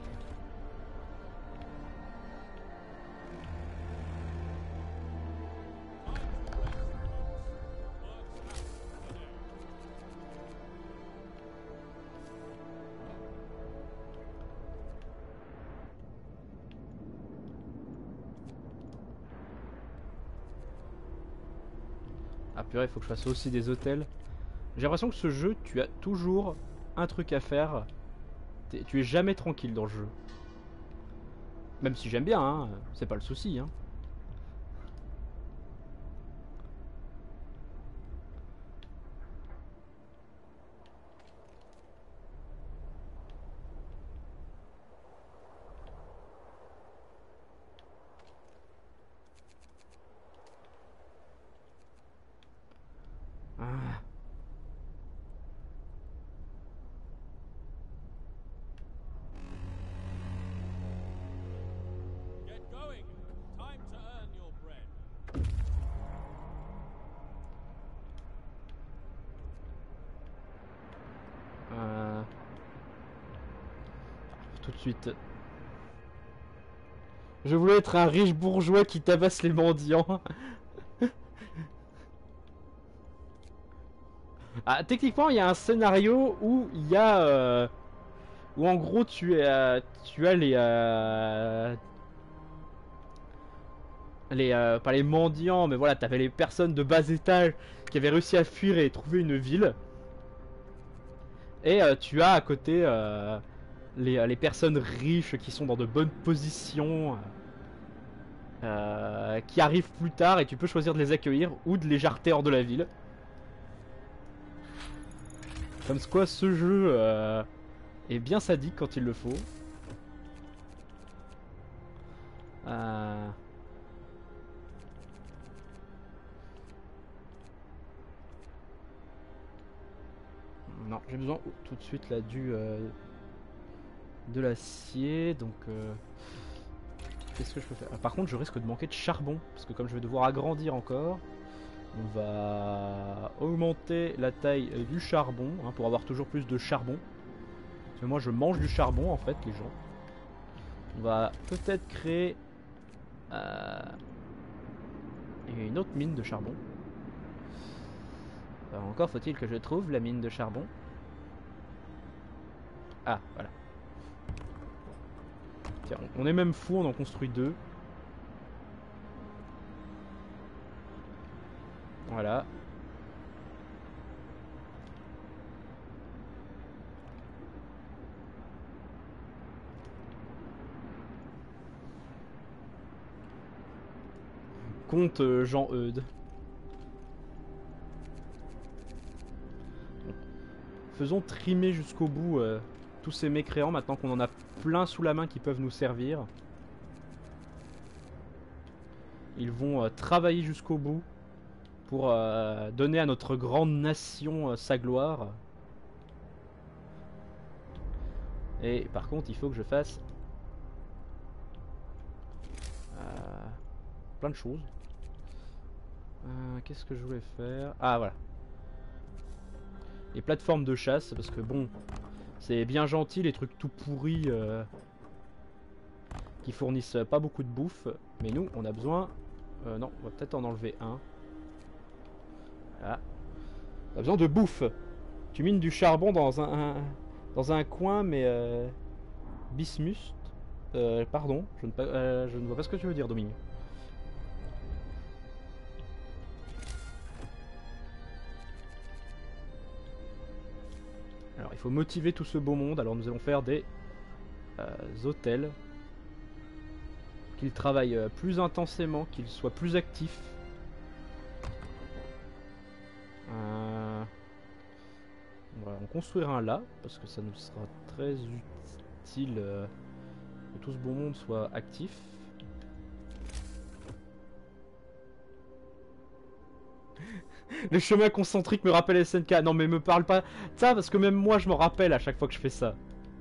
A: Ah purée, il faut que je fasse aussi des hôtels. J'ai l'impression que ce jeu, tu as toujours un truc à faire. Es, tu es jamais tranquille dans le jeu. Même si j'aime bien, hein, c'est pas le souci. Hein. Ah. Euh... Tout de suite. Je voulais être un riche bourgeois qui tabasse les mendiants. Ah, techniquement, il y a un scénario où il y a... Euh, où en gros, tu, es, euh, tu as les... Euh, les euh, pas les mendiants, mais voilà, t'avais les personnes de bas étage qui avaient réussi à fuir et trouver une ville. Et euh, tu as à côté euh, les, les personnes riches qui sont dans de bonnes positions, euh, qui arrivent plus tard et tu peux choisir de les accueillir ou de les jarter hors de la ville. Comme quoi ce jeu euh, est bien sadique quand il le faut. Euh... Non, j'ai besoin tout de suite là du euh, de l'acier, donc euh, qu'est-ce que je peux faire? Ah, par contre, je risque de manquer de charbon parce que comme je vais devoir agrandir encore, on va augmenter la taille du charbon hein, pour avoir toujours plus de charbon. Parce que moi, je mange du charbon en fait, les gens. On va peut-être créer euh, une autre mine de charbon. Alors, encore faut-il que je trouve la mine de charbon. Ah, voilà. Tiens, on est même fou, on en construit deux. Voilà. Compte euh, Jean-Eudes. Faisons trimer jusqu'au bout euh, tous ces mécréants maintenant qu'on en a plein sous la main qui peuvent nous servir. Ils vont euh, travailler jusqu'au bout pour euh, donner à notre grande nation euh, sa gloire. Et par contre, il faut que je fasse euh, plein de choses. Euh, Qu'est-ce que je voulais faire? Ah voilà. Les plateformes de chasse, parce que bon, c'est bien gentil les trucs tout pourris euh, qui fournissent pas beaucoup de bouffe. Mais nous, on a besoin... Euh, non, on va peut-être en enlever un. Voilà. On a besoin de bouffe. Tu mines du charbon dans un, un dans un coin, mais euh, bismuth. Euh, pardon, je ne, euh, je ne vois pas ce que tu veux dire, Dominique. Alors, il faut motiver tout ce beau monde. Alors, nous allons faire des euh, hôtels. Qu'ils travaillent euh, plus intensément, qu'ils soient plus actifs. Euh... On va en construire un là, parce que ça nous sera très utile euh, que tout ce beau monde soit actif. Les chemins concentriques me rappellent S N K. Non mais me parle pas de ça, parce que même moi je m'en rappelle à chaque fois que je fais ça.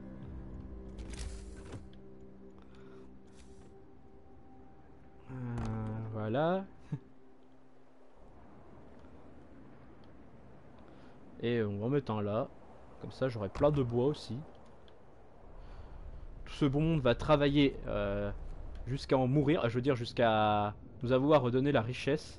A: Euh, voilà. Et on va en mettre un là. Comme ça j'aurai plein de bois aussi. Tout ce bon monde va travailler euh, jusqu'à en mourir. Je veux dire jusqu'à nous avoir redonné la richesse.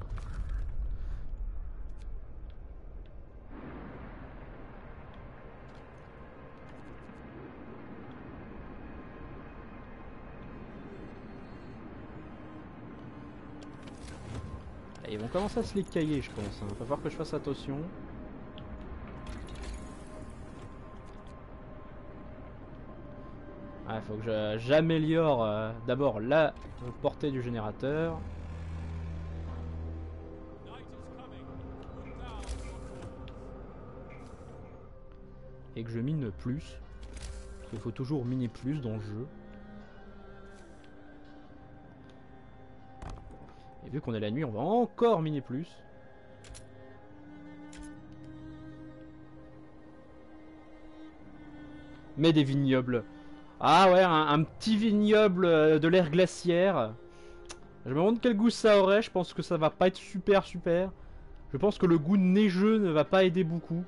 A: Ils vont commencer à se les cailler, je pense. Il hein. va falloir que je fasse attention. Il ah, faut que j'améliore euh, d'abord la portée du générateur. Et que je mine plus. Parce qu'il faut toujours miner plus dans le jeu. Et vu qu'on est la nuit, on va encore miner plus. Mais des vignobles. Ah ouais, un, un petit vignoble de l'ère glaciaire. Je me demande quel goût ça aurait. Je pense que ça va pas être super super. Je pense que le goût neigeux ne va pas aider beaucoup.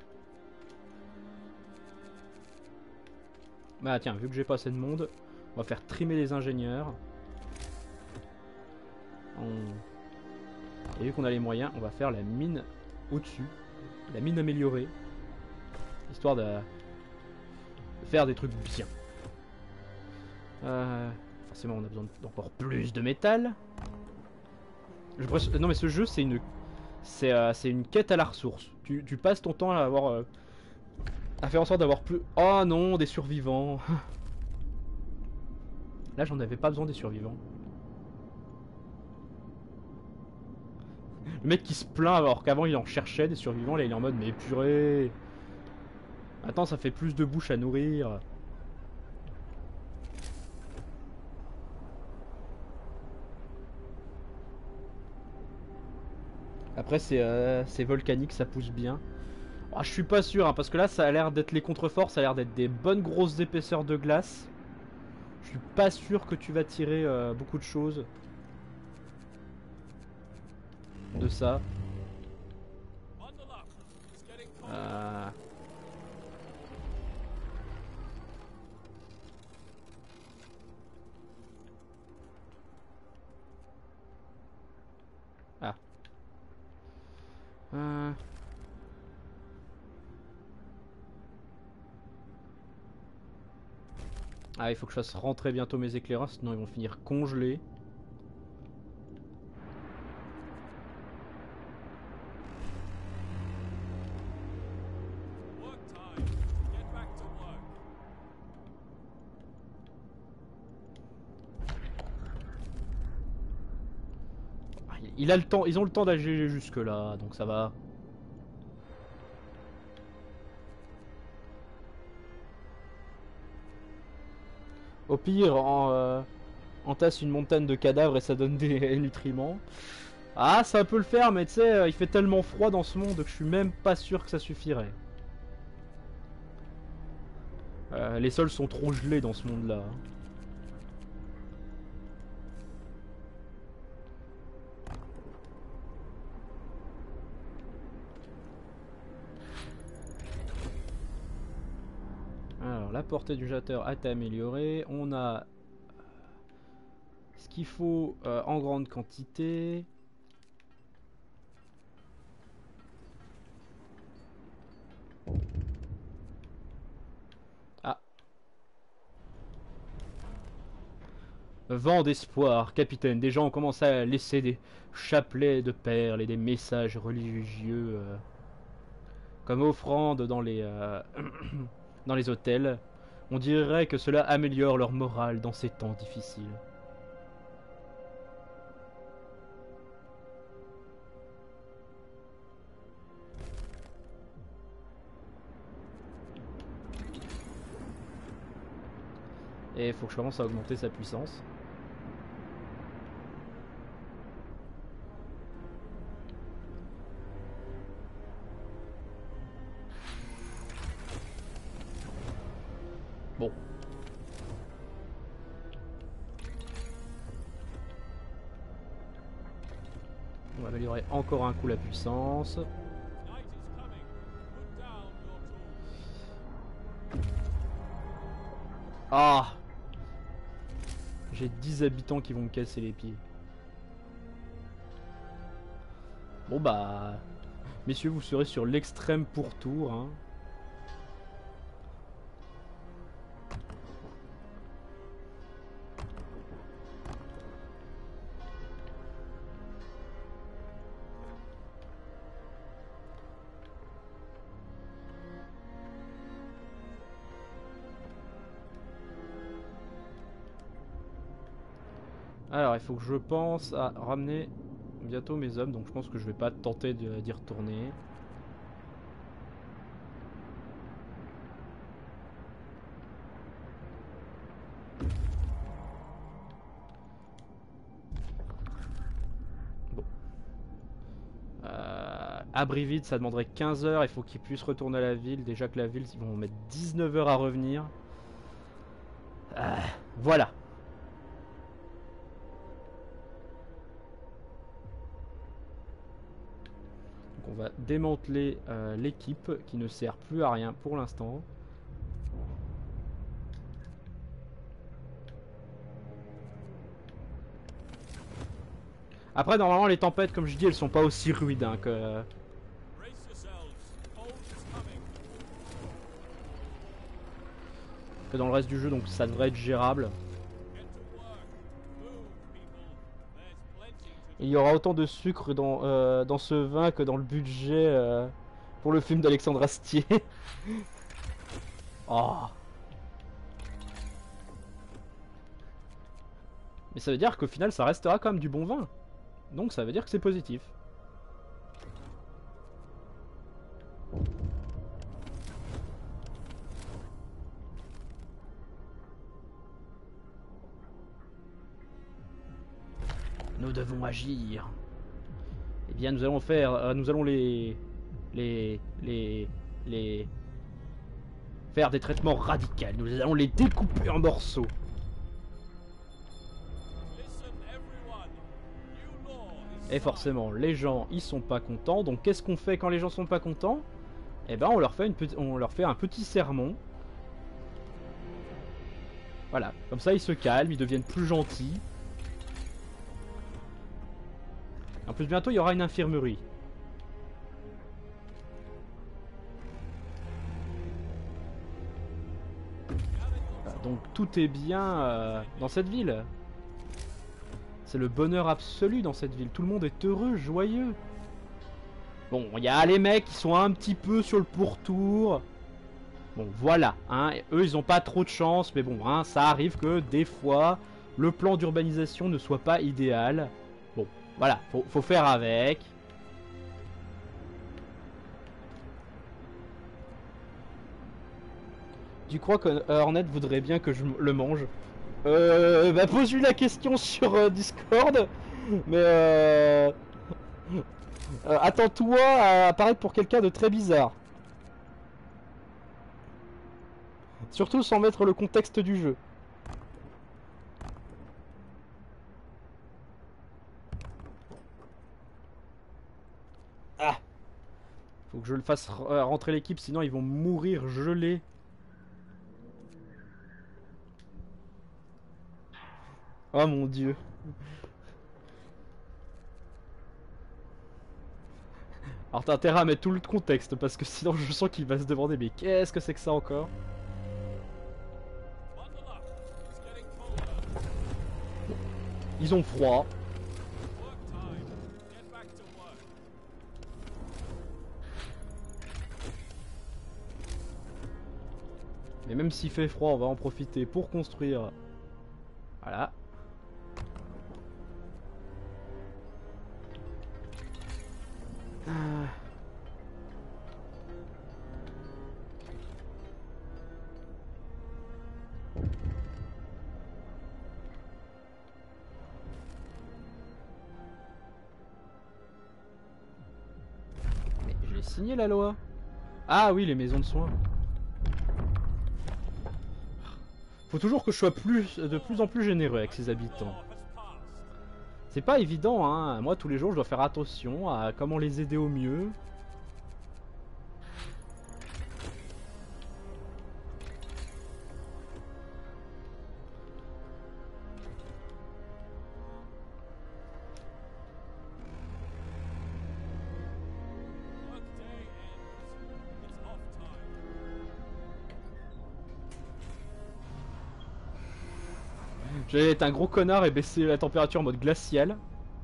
A: Bah tiens, vu que j'ai pas assez de monde, on va faire trimer les ingénieurs. On... Et vu qu'on a les moyens, on va faire la mine au-dessus. la mine améliorée, histoire de, de faire des trucs bien. Euh, forcément, on a besoin d'encore plus de métal. Je, non mais ce jeu, c'est une, c'est euh, une quête à la ressource. Tu, tu passes ton temps à avoir, euh, à faire en sorte d'avoir plus. Oh non, des survivants. Là, j'en avais pas besoin des survivants. Le mec qui se plaint alors qu'avant il en cherchait des survivants, là il est en mode mais purée. Attends, ça fait plus de bouches à nourrir. Après c'est euh, volcanique, ça pousse bien. Oh, je suis pas sûr hein, parce que là ça a l'air d'être les contreforts, ça a l'air d'être des bonnes grosses épaisseurs de glace. Je suis pas sûr que tu vas tirer euh, beaucoup de choses de ça. Euh... Ah. Euh... Ah, il faut que je fasse rentrer bientôt mes éclaireurs, sinon ils vont finir congelés. Il a le temps, ils ont le temps d'agir jusque là, donc ça va. Au pire, en, euh, entasse une montagne de cadavres et ça donne des nutriments. Ah, ça peut le faire, mais tu sais, il fait tellement froid dans ce monde que je suis même pas sûr que ça suffirait. Euh, les sols sont trop gelés dans ce monde-là. Alors, la portée du jeteur a été améliorée. On a ce qu'il faut euh, en grande quantité. Ah. Vent d'espoir, capitaine. Des gens ont commencé à laisser des chapelets de perles et des messages religieux euh, comme offrande dans les, euh, dans les hôtels. On dirait que cela améliore leur morale dans ces temps difficiles. Et il faut que je commence à augmenter sa puissance. Bon. On va améliorer encore un coup la puissance. Ah! J'ai dix habitants qui vont me casser les pieds. Bon bah... Messieurs, vous serez sur l'extrême pourtour, hein. Alors, il faut que je pense à ramener bientôt mes hommes, donc je pense que je vais pas tenter d'y retourner. Bon. Euh, abri vide, ça demanderait quinze heures, il faut qu'ils puissent retourner à la ville. Déjà que la ville, ils vont mettre dix-neuf heures à revenir. Euh, voilà. On va démanteler euh, l'équipe qui ne sert plus à rien pour l'instant. Après, normalement, les tempêtes, comme je dis, elles sont pas aussi rudes hein, que... que dans le reste du jeu, donc ça devrait être gérable. Il y aura autant de sucre dans, euh, dans ce vin que dans le budget euh, pour le film d'Alexandre Astier. Oh. Mais ça veut dire qu'au final ça restera quand même du bon vin. Donc ça veut dire que c'est positif. Nous devons agir. Eh bien nous allons faire... Euh, nous allons les... Les... Les... Les... Faire des traitements radicaux. Nous allons les découper en morceaux. Et forcément, les gens, ils sont pas contents. Donc qu'est-ce qu'on fait quand les gens sont pas contents? Eh ben on leur fait une petite, on leur fait un petit sermon. Voilà, comme ça ils se calment, ils deviennent plus gentils. En plus bientôt il y aura une infirmerie. Donc tout est bien euh, dans cette ville. C'est le bonheur absolu dans cette ville. Tout le monde est heureux, joyeux. Bon, il y a les mecs qui sont un petit peu sur le pourtour. Bon, voilà. Hein, eux, ils ont pas trop de chance. Mais bon, hein, ça arrive que des fois, le plan d'urbanisation ne soit pas idéal. Bon, voilà. Faut, faut faire avec. Tu crois que Hornet voudrait bien que je le mange? Euh, bah pose-lui la question sur euh, Discord. Mais euh... euh, attends-toi à apparaître pour quelqu'un de très bizarre. Surtout sans mettre le contexte du jeu. Ah, faut que je le fasse rentrer l'équipe, sinon ils vont mourir gelés. Oh mon dieu. Alors t'as intérêt à mettre tout le contexte, parce que sinon je sens qu'il va se demander mais qu'est-ce que c'est que ça encore? Ils ont froid. Mais même s'il fait froid, on va en profiter pour construire. Voilà. Ah. Mais j'ai signé la loi. Ah oui, les maisons de soins. Faut toujours que je sois plus, de plus en plus généreux avec ses habitants. C'est pas évident, hein. Moi, tous les jours, je dois faire attention à comment les aider au mieux. J'allais être un gros connard et baisser la température en mode glacial.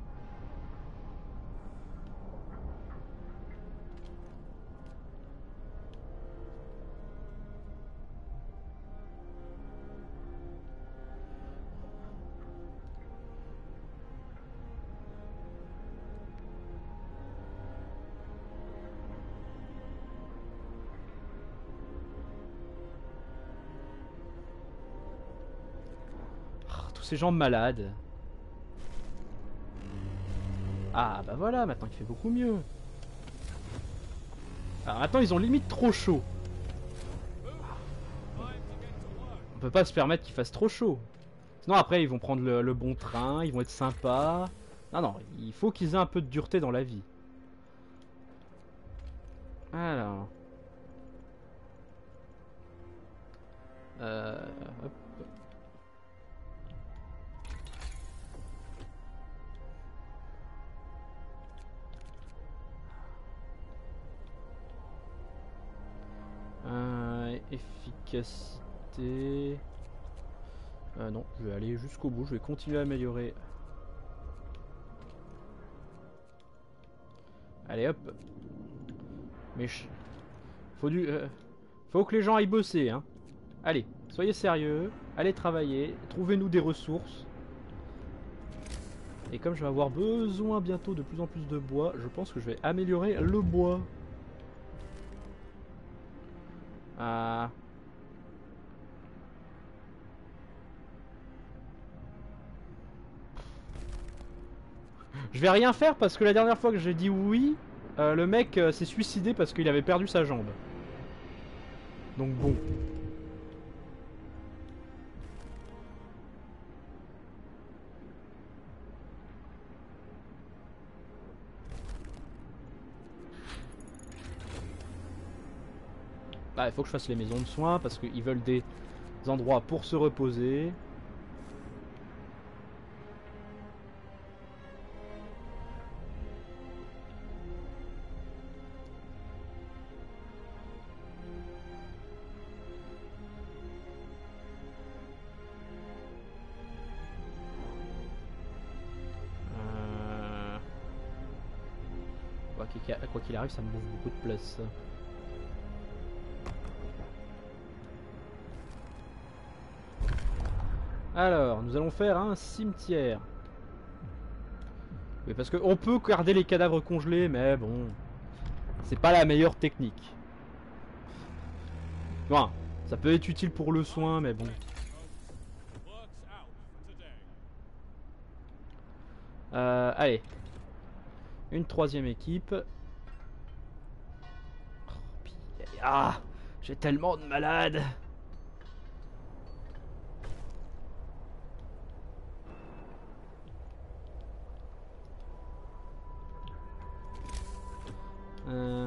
A: Ces gens malades. Ah bah voilà, maintenant il fait beaucoup mieux. Alors maintenant ils ont limite trop chaud. On peut pas se permettre qu'il fasse trop chaud. Sinon après ils vont prendre le, le bon train, ils vont être sympas. Non non, il faut qu'ils aient un peu de dureté dans la vie. Alors. Euh... Hop. Euh, efficacité. arrêter. Euh, non, je vais aller jusqu'au bout, je vais continuer à améliorer. Allez hop. Mais je... faut du, euh... faut que les gens aillent bosser, hein. Allez, soyez sérieux, allez travailler, trouvez-nous des ressources. Et comme je vais avoir besoin bientôt de plus en plus de bois, je pense que je vais améliorer le bois. Ah. Je vais rien faire parce que la dernière fois que j'ai dit oui, euh, le mec euh, s'est suicidé parce qu'il avait perdu sa jambe. Donc bon. Bah, il faut que je fasse les maisons de soins parce qu'ils veulent des endroits pour se reposer. Euh... Quoi qu'il arrive, ça me bouffe beaucoup de place. Alors, nous allons faire un cimetière. Oui, parce qu'on peut garder les cadavres congelés, mais bon, c'est pas la meilleure technique. Bon, ça peut être utile pour le soin, mais bon. Euh, allez. Une troisième équipe. Ah, j'ai tellement de malades. Euh...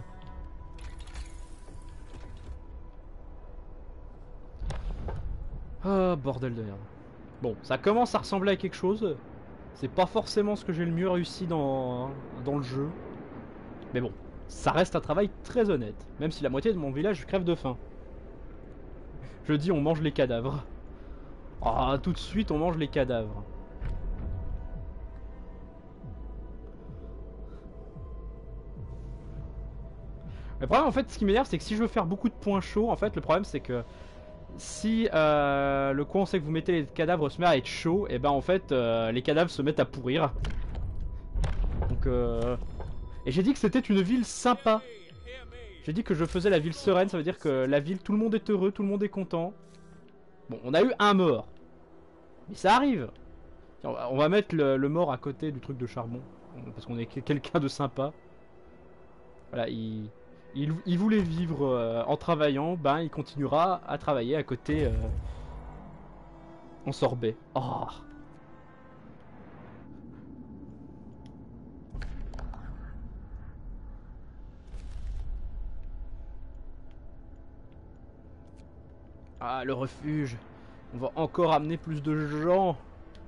A: Oh, bordel de merde. Bon, ça commence à ressembler à quelque chose. C'est pas forcément ce que j'ai le mieux réussi dans, dans le jeu. Mais bon, ça reste un travail très honnête. Même si la moitié de mon village crève de faim. Je dis on mange les cadavres. Ah, tout de suite on mange les cadavres. Le problème en fait, ce qui m'énerve, c'est que si je veux faire beaucoup de points chauds, en fait le problème c'est que si euh, le coin sait que vous mettez les cadavres se met à être chaud, et ben en fait euh, les cadavres se mettent à pourrir. Donc euh... Et j'ai dit que c'était une ville sympa. J'ai dit que je faisais la ville sereine, ça veut dire que la ville, tout le monde est heureux, tout le monde est content. Bon, on a eu un mort. Mais ça arrive. On va mettre le, le mort à côté du truc de charbon. Parce qu'on est quelqu'un de sympa. Voilà, il, il, il voulait vivre euh, en travaillant, ben il continuera à travailler à côté euh, en sorbet. Oh. Ah, le refuge. On va encore amener plus de gens.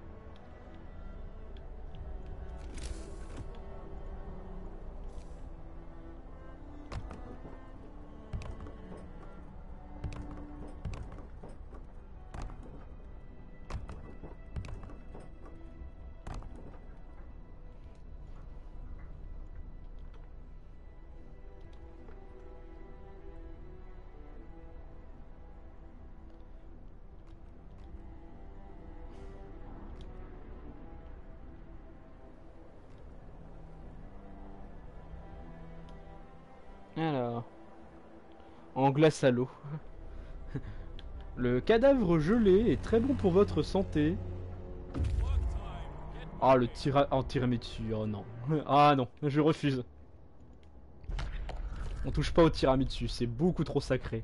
A: Alors, en glace à l'eau. Le cadavre gelé est très bon pour votre santé. Ah, le tira... Oh, tiramisu, oh non. Ah non, je refuse. On touche pas au tiramisu, c'est beaucoup trop sacré.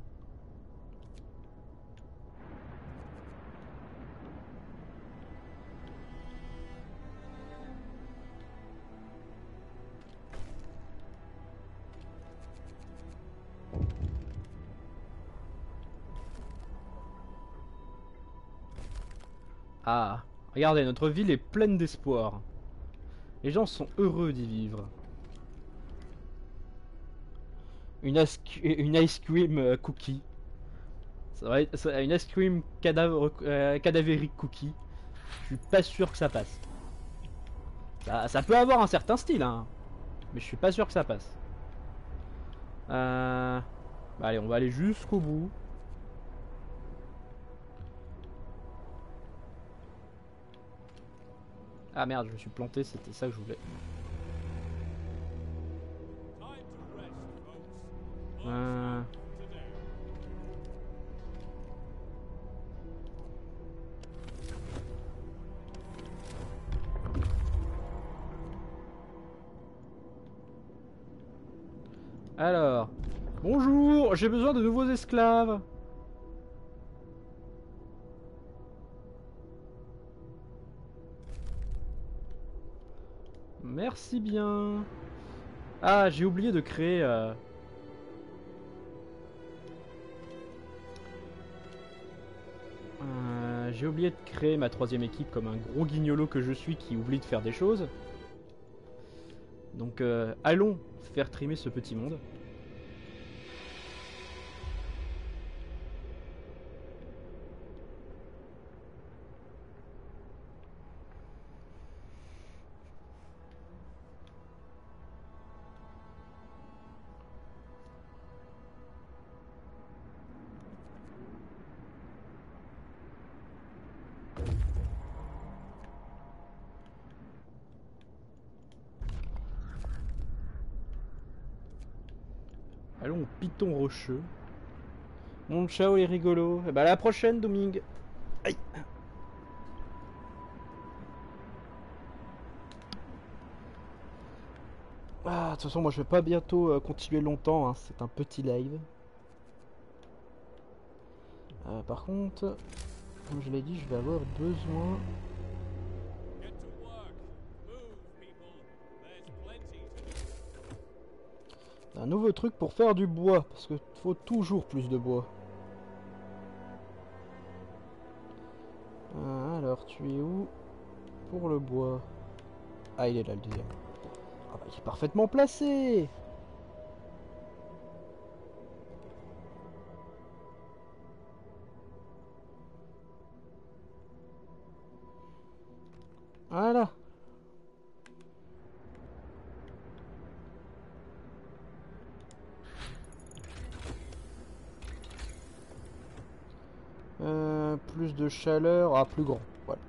A: Ah, regardez, notre ville est pleine d'espoir. Les gens sont heureux d'y vivre. Une, une ice cream cookie. Ça va être ça, une ice cream cadavre, euh, cadavérique cookie. Je suis pas sûr que ça passe. Ça, ça peut avoir un certain style, hein, mais je suis pas sûr que ça passe. Euh... Bah allez, on va aller jusqu'au bout. Ah merde, je me suis planté, c'était ça que je voulais. Euh... Alors, bonjour, j'ai besoin de nouveaux esclaves. Merci bien. Ah, j'ai oublié de créer... Euh... Euh, j'ai oublié de créer ma troisième équipe comme un gros guignolo que je suis qui oublie de faire des choses. Donc euh, allons faire trimer ce petit monde. Allons au Python rocheux. Mon ciao est rigolo. Et bah à la prochaine, Domingue. Aïe. Ah, de toute façon, moi je vais pas bientôt euh, continuer longtemps, hein. C'est un petit live. Euh, par contre, comme je l'ai dit, je vais avoir besoin... d'un nouveau truc pour faire du bois, parce que faut toujours plus de bois. Euh, alors, tu es où pour le bois? Ah, il est là le deuxième. Ah bah, il est parfaitement placé. Voilà. Euh, plus de chaleur, ah plus grand, voilà.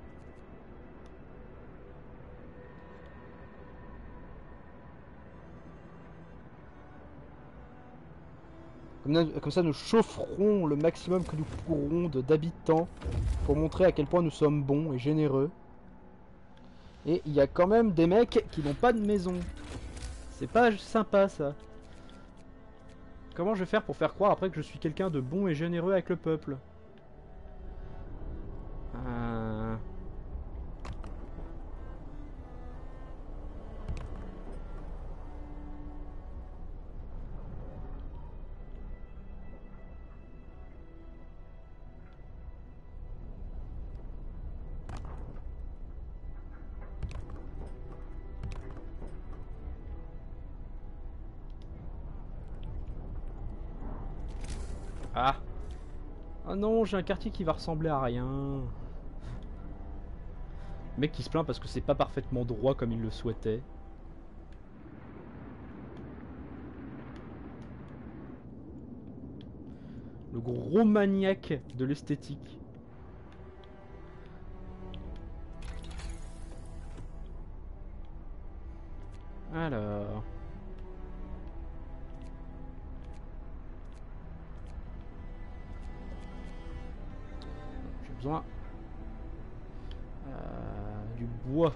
A: Comme, comme ça nous chaufferons le maximum que nous pourrons d'habitants pour montrer à quel point nous sommes bons et généreux. Et il y a quand même des mecs qui n'ont pas de maison. C'est pas sympa ça. Comment je vais faire pour faire croire après que je suis quelqu'un de bon et généreux avec le peuple? euh... Ah. Ah non, j'ai un quartier qui va ressembler à rien. Le mec qui se plaint parce que c'est pas parfaitement droit comme il le souhaitait. Le gros maniaque de l'esthétique. Alors... j'ai besoin... Euh, du bois.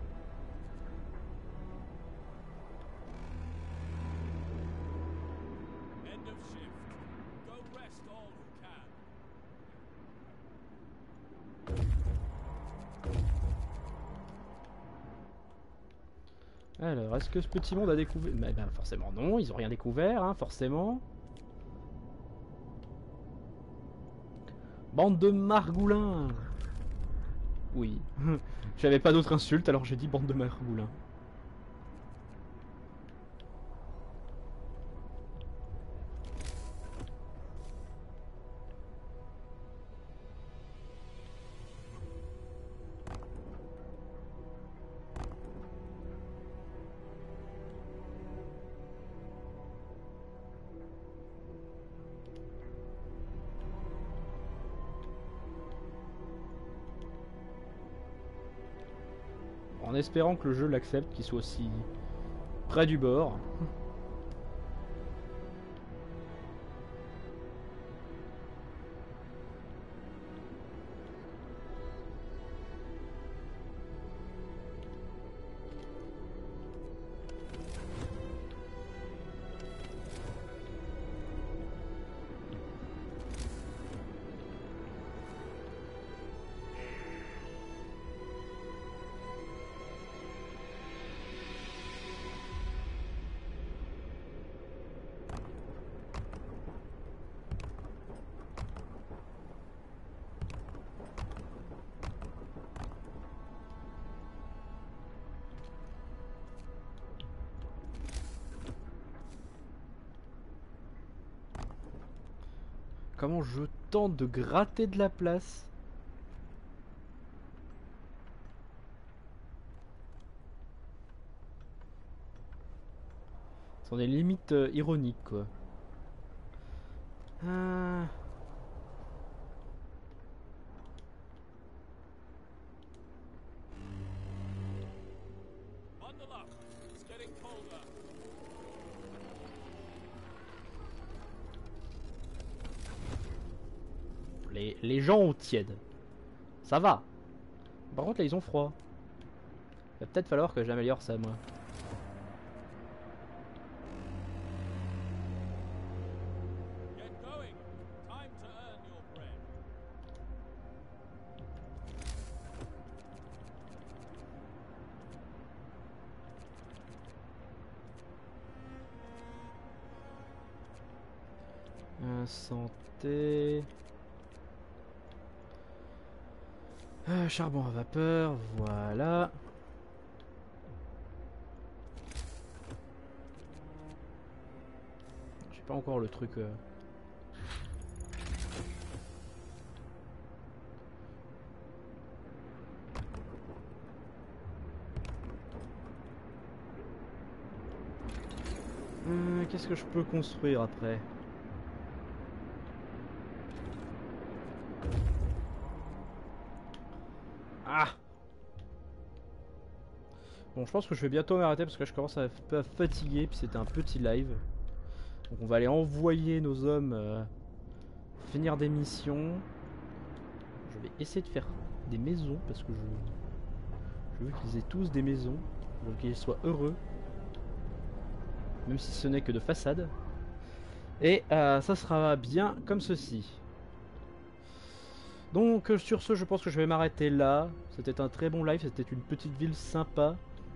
A: Alors, est-ce que ce petit monde a découvert... Bah, ben, forcément non, ils ont rien découvert, hein, forcément. Bande de margoulins. Oui. J'avais pas d'autre insulte, alors j'ai dit bande de margoulins. En espérant que le jeu l'accepte, qu'il soit aussi près du bord. Comment je tente de gratter de la place. C'en est limite euh, ironique quoi. Ah. Les, les gens ont tiède. Ça va. Par contre là ils ont froid. Il va peut-être falloir que j'améliore ça moi. Euh, santé. Euh, charbon à vapeur, voilà. J'ai pas encore le truc. Euh... Euh, Qu'est-ce que je peux construire après? Ah! Bon, je pense que je vais bientôt m'arrêter parce que je commence à être un peu fatiguer. Puis c'était un petit live. Donc on va aller envoyer nos hommes euh, finir des missions. Je vais essayer de faire des maisons parce que je, je veux qu'ils aient tous des maisons. Je veux qu'ils soient heureux. Même si ce n'est que de façade. Et euh, ça sera bien comme ceci. Donc sur ce, je pense que je vais m'arrêter là. C'était un très bon live, c'était une petite ville sympa.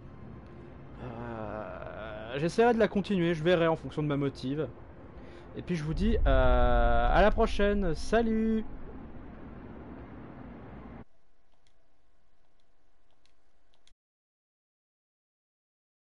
A: Euh, J'essaierai de la continuer, je verrai en fonction de ma motive. Et puis je vous dis euh, à la prochaine, salut!